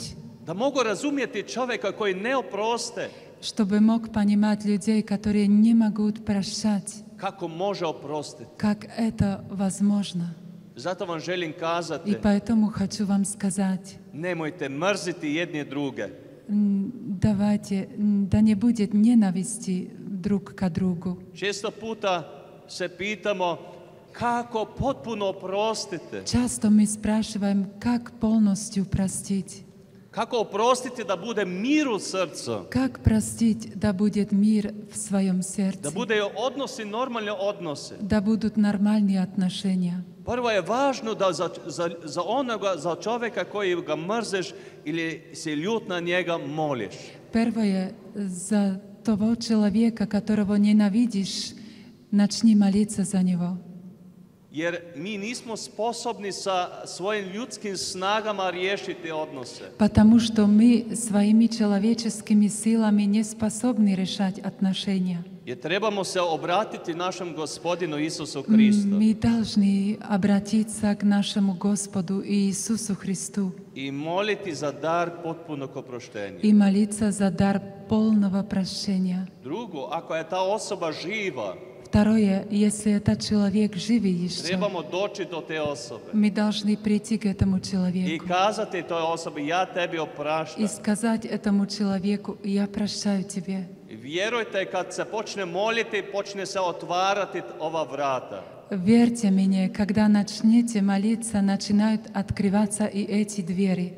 Da mogu razumjeti čovjeka koji ne oproste, чтобы мог понимать людей, которые не могут прощать, kako može oprostiti. как это возможно. Zato vam želim И kazati, поэтому хочу вам сказать, nemojte mrziti jedni druge. давайте, да не будет ненависти друг к другу. Često puta se pitamo kako potpuno oprostiti. Часто мы спрашиваем, как полностью простить, Kako oprostiti da bude mir u srcu, как простить, да будет мир в своем da сердце, bude odnosi normalne odnose. да будут нормальные отношения. Prvo je važno da za onoga, za čovjeka koji ga mrzeš ili si ljut na njega moliš. Первое, за того человека, которого ненавидишь, начни молиться за него. Jer mi nismo sposobni sa svojim ljudskim snagama riješiti odnose. Потому что мы своими человеческими силами не способны решать отношения. Jer trebamo se obratiti našem Gospodinu Isusu Hristu Мы должны обратиться к нашему Господу Иисусу Христу i moliti za dar potpunog oproštenja. и молиться за дар полного прощения. Drugo, ako je ta osoba živa, Второе, если этот человек живый еще, trebamo doći do te osobe мы должны прийти к этому i человеку kazati toj osobi ja tebi и opraštam. сказать этому человеку, я прощаю тебе. I vjerujte, kad se počne moliti, počne se otvarati ova vrata. Верьте мне, когда начнете молиться, начинают открываться и эти двери.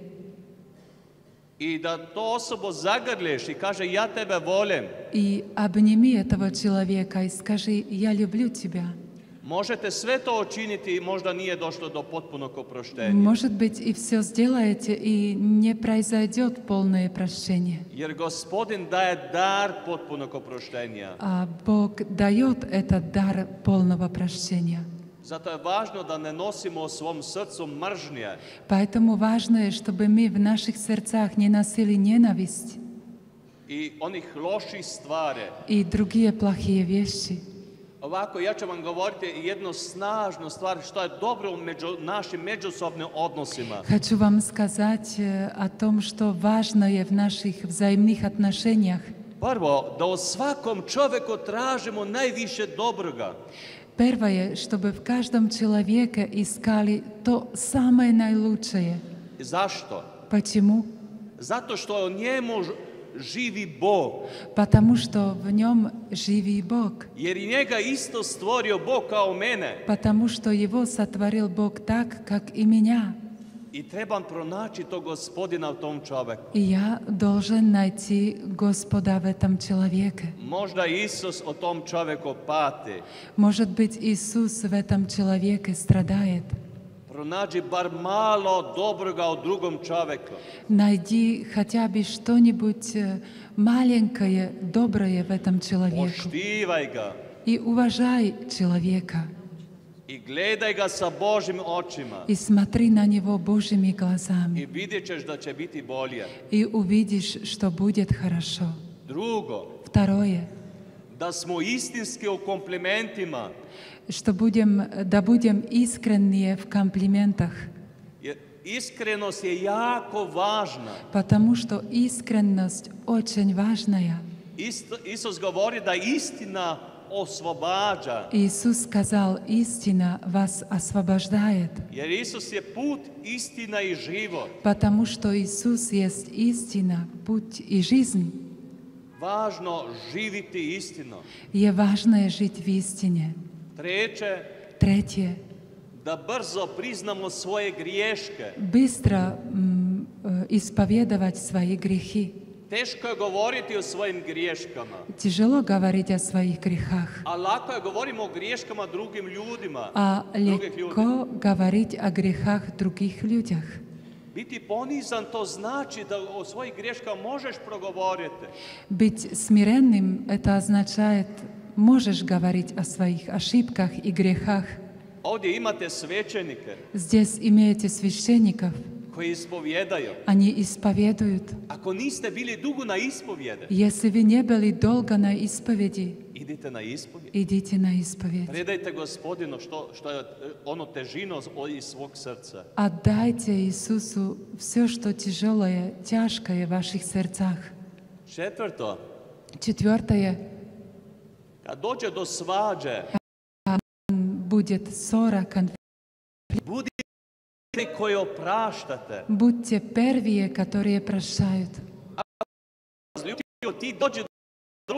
I da to osobu zagrlješ i kaže ja tebe volim. И обними этого человека и скажи, я люблю тебя. Možete sve to učiniti i možda nije došlo do potpunog oproštenja. Может быть, и все сделаете, и не произойдет полное прощение. Jer Gospodin daje dar potpunog oproštenja. А Бог дает этот дар полного прощения. Zato je važno da ne nosimo u svom srcu mržnje. Поэтому важно, чтобы мы в наших сердцах не носили ненависть I onih loših stvari. и другие плохие вещи. Ovako, ja ću vam govoriti jednu snažnu stvar što je dobro među našim međusobnim odnosima. Хочу вам сказать о том, что важно в наших взаимных отношениях. Prvo, da u svakom čovjeku tražimo najviše dobroga. Первое, чтобы в каждом человеке искали то самое наилучшее. Zašto? Почему? Zato što u njemu živi Bog. Потому что в нем живи Бог. Jer i njega isto stvorio Bog kao mene. Потому что его сотворил Бог так, как и меня. I trebam pronaći tog Gospodina u tom čovjeku. И я должен найти Господа в этом человеке. Možda Isus o tom čovjeku pati. Может быть, Иисус в этом человеке страдает. Pronađi bar malo dobroga u drugom čovjeku. Найди хотя бы что-нибудь маленькое, доброе в этом человеке. Poštivaj ga И уважай человека. i gledaj ga sa Božjim očima. И смотри на него Божьими I глазами. vidjet ćeš da će biti bolje. И увидишь, что будет хорошо. Drugo, Второе, da smo istinski u komplimentima. что да будем искренние в комплиментах. Jer iskrenost je jako važna. Потому что искренность очень важная. Isus govori da istina oslobađa. Иисус сказал, истина вас освобождает. Jer Isus je put, istina i život. Потому что Иисус есть истина, путь и жизнь. Važno živiti istinu. И важно жить в истине. Treće, Третье, da brzo priznamo svoje griješke. быстро исповедовать свои грехи. Teško je govoriti o svojim griješkama, Тяжело говорить о своих грехах, a lako je govorimo o griješkama drugim ljudima. а drugih ljudi. легко говорить о грехах других людях. Biti ponizan to znači da o svojih greškama možeš progovoriti. Быть смиренным — это означает, можешь говорить о своих ошибках и грехах. Ovdje imate svećenike Здесь имеете священников, koji ispovjedaju. Они исповедуют. Ako niste bili dugo na ispovjede, Если вы не были долго на исповеди, idite na ispovjed. идите на исповедь. Predajte Gospodinu što je ono težino iz svog srca. Отдайте Иисусу все, что тяжелое, тяжкое в ваших сердцах. Četvrto, Четвертое. kad dođe do svađe, Будет ссора, конфликт. budite oni koji opraštate. Будьте первые, которые прощают. Ti dođe do drugog,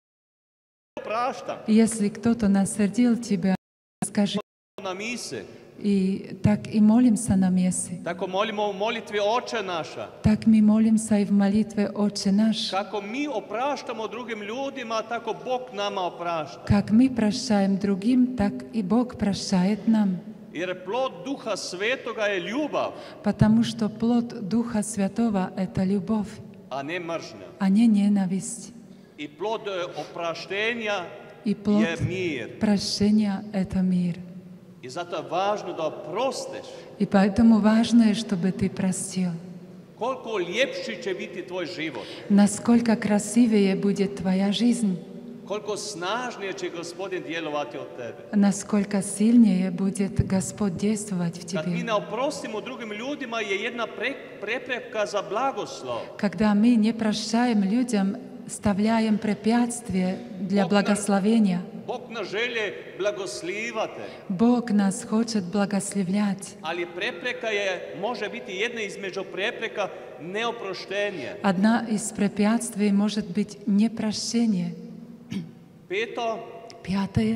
opraštam. Если кто-то насердил тебя, скажи. Na mise. И так и молимся на мессе. Tako molimo u molitvi Oče naša. Так мы молимся и в молитве «Отче наш». Kako mi opraštamo drugim ljudima, tako Bog nama oprašta. Как мы прощаем другим, так и Бог прощает нам. Jer plod Duha Svetoga je ljubav, Потому что плод Духа Святого – это любовь, a ne mržnja. а не ненависть. I plod opraštenja И плод je mir. прощения – это мир. I zato je važno da oprostiš. И поэтому важно, чтобы ты простил. Koliko ljepši će biti tvoj život. Насколько красивее будет твоя жизнь, Koliko snažnije će Gospodin djelovati od tebe. насколько сильнее будет Господь действовать в Kad mi тебе. ne oprostimo drugim ljudima je jedna prepreka za blagoslov. Когда мы не прощаем людям, ставляем препятствия для благословения. Bog nas želje blagoslivati, Бог нас хочет благословлять. ali prepreka je, može biti jedna između prepreka neoproštenje. Одна из препятствий может быть непрощение. Peto, Пятое,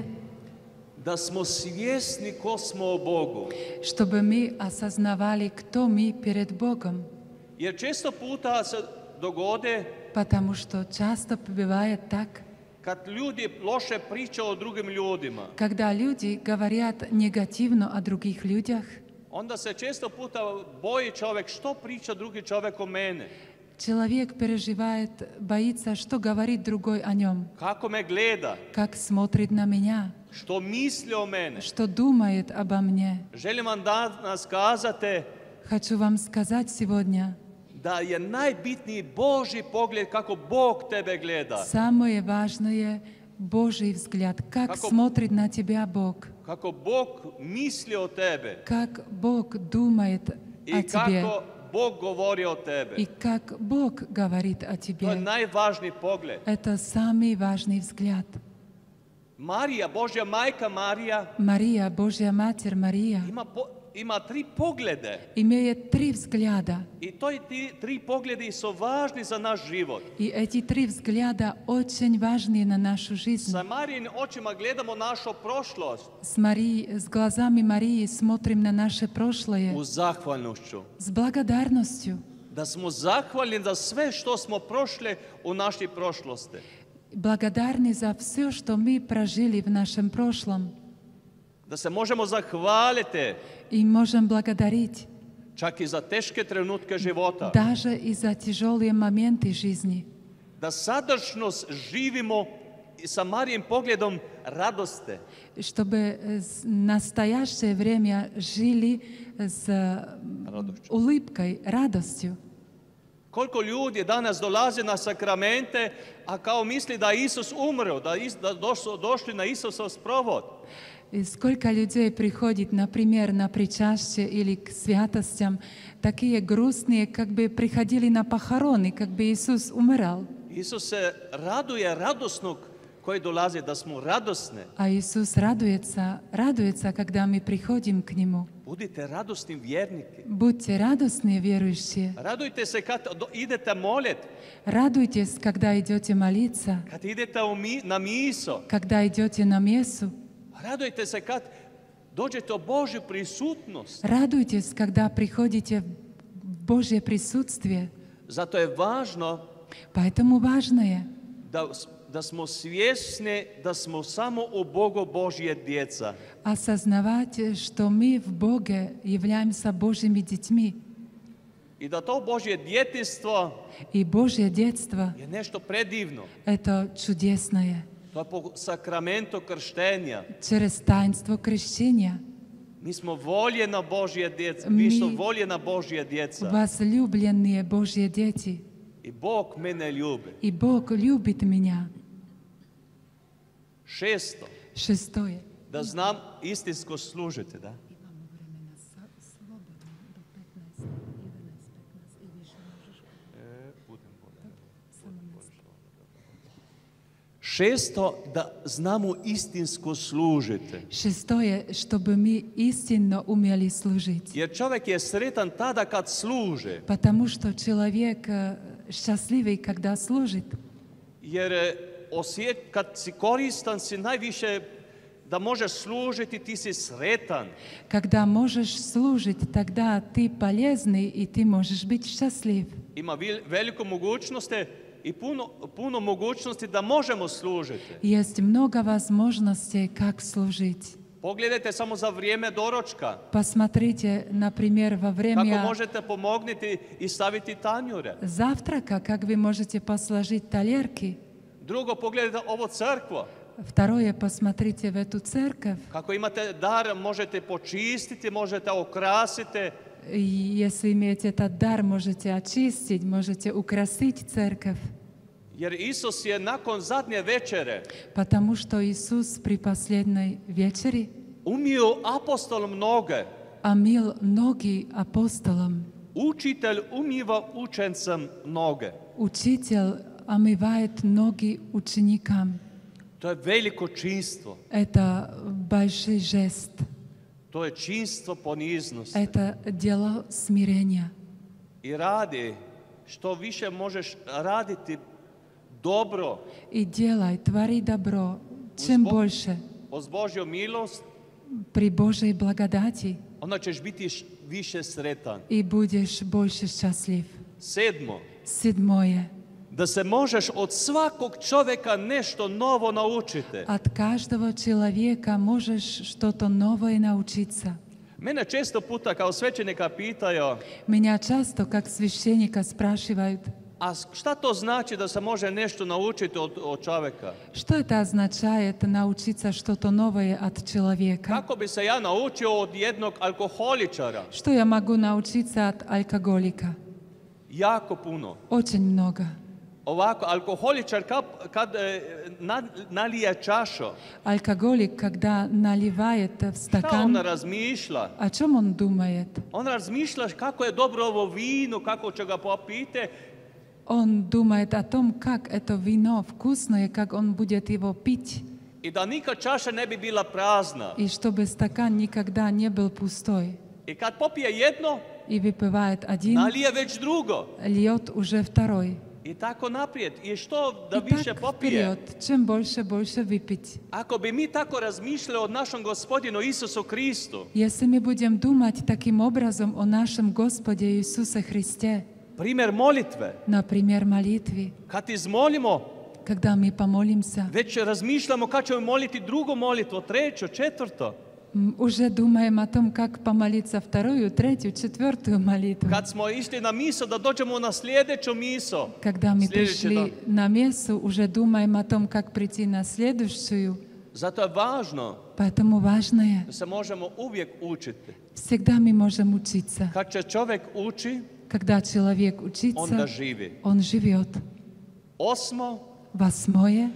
da smo svjesni ko smo o Bogu. чтобы мы осознавали, кто мы перед Богом. Jer često puta se dogode Потому что часто бывает так, kad ljudi loše pričaju o drugim ljudima. когда люди говорят негативно о других людях, Onda se često puta boji čovjek što priča drugi čovjek o mene. человек переживает, боится, что говорит другой о нем, Kako me gleda, как смотрит на меня, što misli o mene. что думает обо мне. Želim vam danas kazati Хочу вам сказать сегодня, da je najbitniji Božji pogled kako Bog tebe gleda. самое важное – Божий взгляд, как смотрит на тебя Бог, Kako Bog misli o tebe как Бог думает о i тебе kako Bog govori o tebe. и как Бог говорит о To je тебе. najvažniji pogled. Это самый важный взгляд. Marija, Božja majka Marija, Мария, Божья Матерь Мария, ima tri poglede. имеет три взгляда. I to tri pogledi su važni za naš život. И эти три взгляда очень важны на нашу жизнь. Sa Marijinim očima gledamo našu prošlost С глазами Марии смотрим на наше прошлое u zahvalnošću. с благодарностью. Da smo zahvalni za sve što smo prošli u našoj prošlosti. Благодарны за все, что мы прожили в нашем прошлом. Da se možemo zahvaliti И можем благодарить čak i za teške trenutke života. даже и за тяжелые моменты жизни. Da sadašnjost živimo sa Marijim pogledom radosti. Чтобы настоящее время жили с улыбкой, радостью. Koliko ljudi danas dolaze na sakramente, a kao misli da je Isus umro, da došli na Isusov sprovod. И сколько людей приходит, например, на причастие или к святостям, такие грустные, как бы приходили на похороны, как бы Иисус умирал. Isus se raduje radosnog koji dolazi, da smo radosni. А Иисус радуется, когда мы приходим к Нему. Budite radosni vjerniki. Будьте радостные, верующие. Radujte se kad idete molit, Радуйтесь, когда идете молиться, kad idete na miso. когда идете на мессу. Radujte se kad dođete u Božju prisutnost. Радуйтесь, когда приходите в Божье присутствие. Zato je važno Поэтому важно da smo svjesni da smo samo u Bogu Božje djeca. осознавать, что мы в Боге являемся Божьими детьми. I da to Božje djetinjstvo И Божье детство je nešto predivno. – это чудесное. To je po sakramentu krštenja. Через таинство крещения. Mi smo voljena Božja djeca, Mi- mi smo voljena Božja djeca. возлюбленные Божьи дети. I Bog mene ljubi. И Бог любит меня. 6. Шестое. Da znam istinsko služiti, da? Šesto, da znamo istinsko služiti. Шестое, чтобы мы истинно умели служить. Jer čovjek je sretan tada kad služe. Потому что человек счастливый, когда служит. Jer kad si koristan si najviše da možeš služiti, ti si sretan. Когда можешь служить, тогда ты полезный и ты можешь быть счастлив. Ima veliko mogućnosti i puno mogućnosti da možemo služiti. Есть много возможностей, как служить. Pogledajte samo za vrijeme doručka. Посмотрите, например, во Kako время možete pomognuti i staviti tanjure. завтрака, как вы можете посложить талерки. Drugo, pogledajte ovo crkvo. Второе, посмотрите в эту церковь. Kako imate dar, možete počistiti, možete okrasiti. И если имеете этот дар, можете очистить, можете украсить церковь. Jer Isus je nakon zadnje večere Потому что Иисус при последней вечере umio apostolom noge. омил ноги апостолам. Učitelj umiva učencem noge. Учитель омывает ноги ученикам. To je veliko činstvo. Это большой жест. To je činstvo poniznosti. Это дело смирения. I radi što više možeš raditi dobro И делай, твори добро. Чем больше uz Božju milost, при Божьей благодати, onda ćeš biti više sretan. и будешь больше счастлив. 7. Седьмое. Da se možeš od svakog čovjeka nešto novo naučiti. От каждого человека можешь что-то новое научиться. Mene često puta kao svećenika pitaju, Меня часто, как священника, спрашивают, a šta to znači da se može nešto naučiti od čovjeka? что это означает научиться что-то новое от человека? Kako bi se ja naučio od jednog alkoholičara? Что я могу научиться от алкоголика? Jako puno. Очень много. Ovako, alkoholičar kad nalije čašu, Алкоголик, когда наливает в šta on стакан, razmišlja? о чем он думает? On razmišlja kako je dobro ovo vino, kako će ga popite. Он думает о том, как это вино вкусное, как он будет его пить, I da nikad čaša ne bi bila prazna. и чтобы стакан никогда не был пустой. I kad popije jedno, И выпивает один, nalije već drugo. льет уже второй. I tako naprijed. I što da И više так popije? вперед, чем больше выпить. Ako bi mi tako razmišljali o našem Gospodinu Isusu Kristu, Если мы будем думать таким образом о нашем Господе Иисусе Христе, primjer molitve, например, молитве, kad izmolimo, когда мы помолимся, već razmišljamo kad ćemo moliti drugu molitvu, treću, četvrtu. уже думаем о том, как помолиться вторую, третью, четвертую молитву. Kad smo išli na miso, da dođemo na sljedeću miso. Когда мы Следующий, пришли на мессу, уже думаем о том, как прийти на следующую. Zato je važno Поэтому важное, da se možemo uvijek učiti. всегда мы можем учиться. Kad će čovjek uči, Когда человек onda учится, živi. он живет. 8. Восьмое.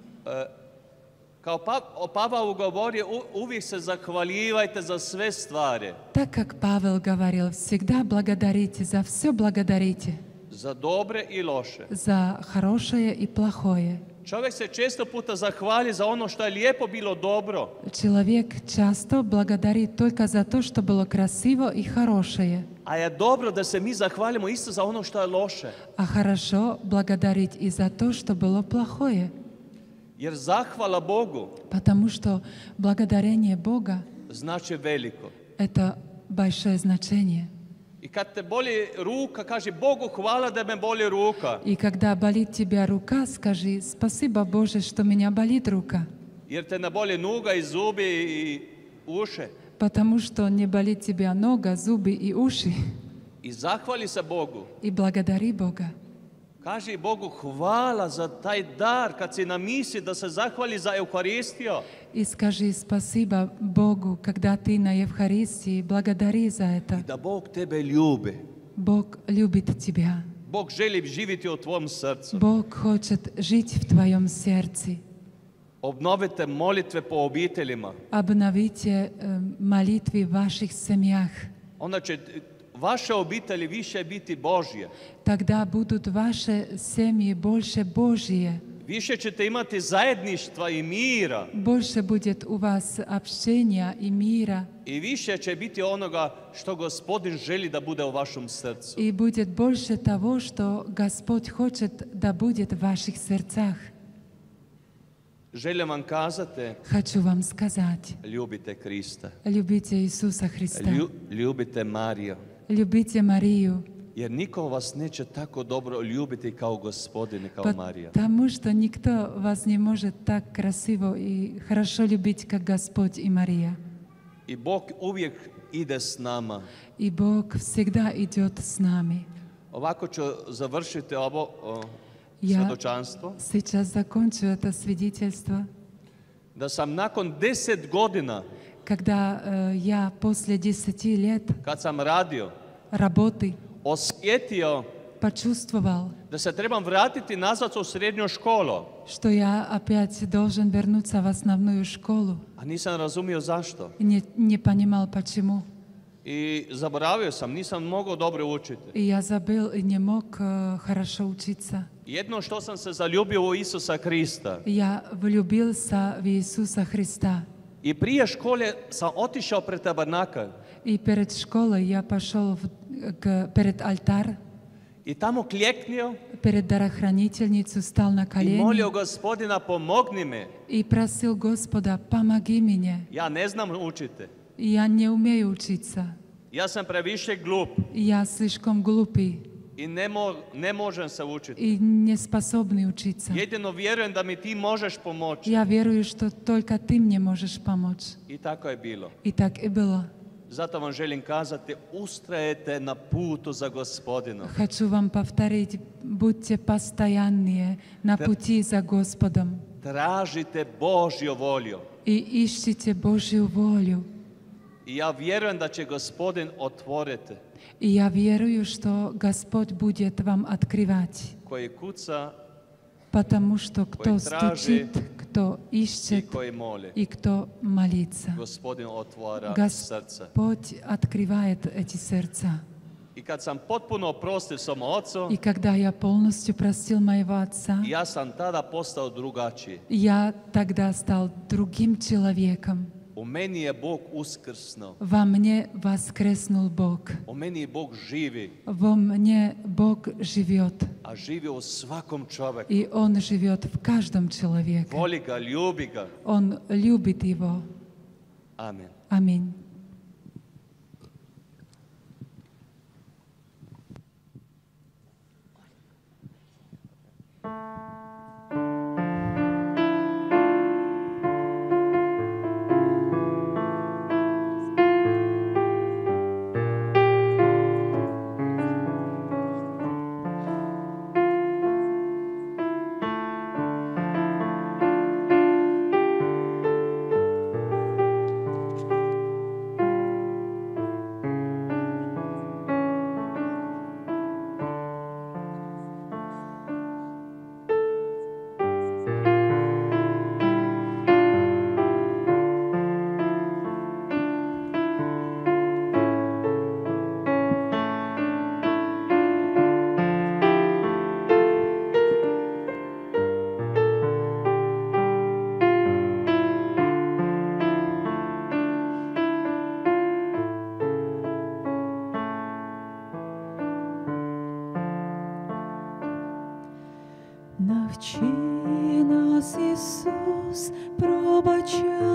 Kao Pavao govori, uvijek se zahvaljivajte za sve stvari. Так как Павел говорил, всегда благодарите, за все благодарите, Za dobre i loše. за хорошее и плохое. Čovjek se često puta zahvali za ono što je lijepo bilo dobro. Человек часто благодарит только за то, что было красиво и хорошее, A je dobro da se mi zahvalimo isto za ono što je loše. а хорошо благодарить и за то, что было плохое. Jer zahvala Bogu Потому что благодарение Бога znači veliko. — это большое значение. I kad te boli ruka, kaži Bogu hvala da me boli ruka. И когда болит тебя рука, скажи: «Спасибо, Боже, что меня болит рука», Jer te ne boli noga i zubi i uši. потому что не болит тебя нога, зубы и уши. I zahvali se Bogu. И благодари Бога. Kaži Bogu hvala za taj dar kad si na misi da se zahvali za Euharistiju. И скажи спасибо Богу, когда ты на Евхаристии, благодари за I это. da Bog tebe ljubi. Бог любит тебя. Bog želi živjeti u tvom srcu. Бог хочет жить в твоем сердце. Obnovite molitve po obiteljima. Обновите молитвы в ваших семьях. Onda će vaše obitelji više biti Božje. Тогда будут ваши семьи больше Божьи. Više ćete imati zajedništva i mira. Больше будет у вас общения и мира. I više će biti onoga što Gospodin želi da bude u vašem srcu. И будет больше того, что Господь хочет да будет в ваших сердцах. Želim vam kazati, Хочу вам сказать, ljubite Krista. любите Иисуса Христа, Ljubite Mariju. любите Марию, Jer niko vas neće tako dobro ljubiti kao Gospodin i kao Marija. потому что никто вас не может так красиво и хорошо любить, как Господь и Мария. I Bog uvijek ide s nama. И Бог всегда идет с нами. Ovako ću završiti ovo Ja svjedočanstvo. сейчас закончу это свидетельство. Da sam nakon 10 godina, Когда я после 10 лет kad sam radio, работы osjetio почувствовал, da se trebam vratiti nazad u srednju školu. что я опять должен вернуться в основную школу. A nisam razumio zašto. И не понимал, почему. I zaboravio sam, nisam mogao dobro učiti. И я забыл и не мог хорошо учиться. Jedno što sam se zaljubio u Isusa Krista. Я влюбился в Иисуса Христа. I prije škole sam otišao pred tabernakalj. И перед школой я пошел перед альтар, I tamo kljeknio перед дарохранительницу, стал на i molio колени Gospodina pomogni mi. и просил Господа, помоги мне. Ja ne znam učiti. Я не умею учиться. Ja sam previše glup Я слишком глупый i ne možem se učiti. и не способный учиться. Jedino vjerujem da mi ti možeš pomoći. Я верую, что только ты мне можешь помочь. I tako je bilo. И так и было. Zato vam želim kazati, ustrajete na putu za Gospodinom. Хочу вам повторить, будьте постояннее на пути за Господом Tražite Božju volju. и ищите Божью волю. I ja vjerujem da će Gospodin otvoriti. И я верую, что Господь будет вам открывать, Koji kuca потому что кто Koji traži стучит, кто i ищет koji moli. и кто молится, Gospodin otvara srce. Господь открывает эти сердца. I kad sam potpuno oprostio svom ocu, И когда я полностью простил моего отца, ja sam tada postao drugačiji. я тогда стал другим человеком. U meni je Bog uskrsnuo. Во мне воскреснул Бог. U meni Bog živi, Во мне Бог живет. a živi u svakom čovjeku. И Он живет в каждом человеке. Voli ga, ljubi ga. Он любит его. Amen. Аминь. Навчи нас, Ісус, пробачати.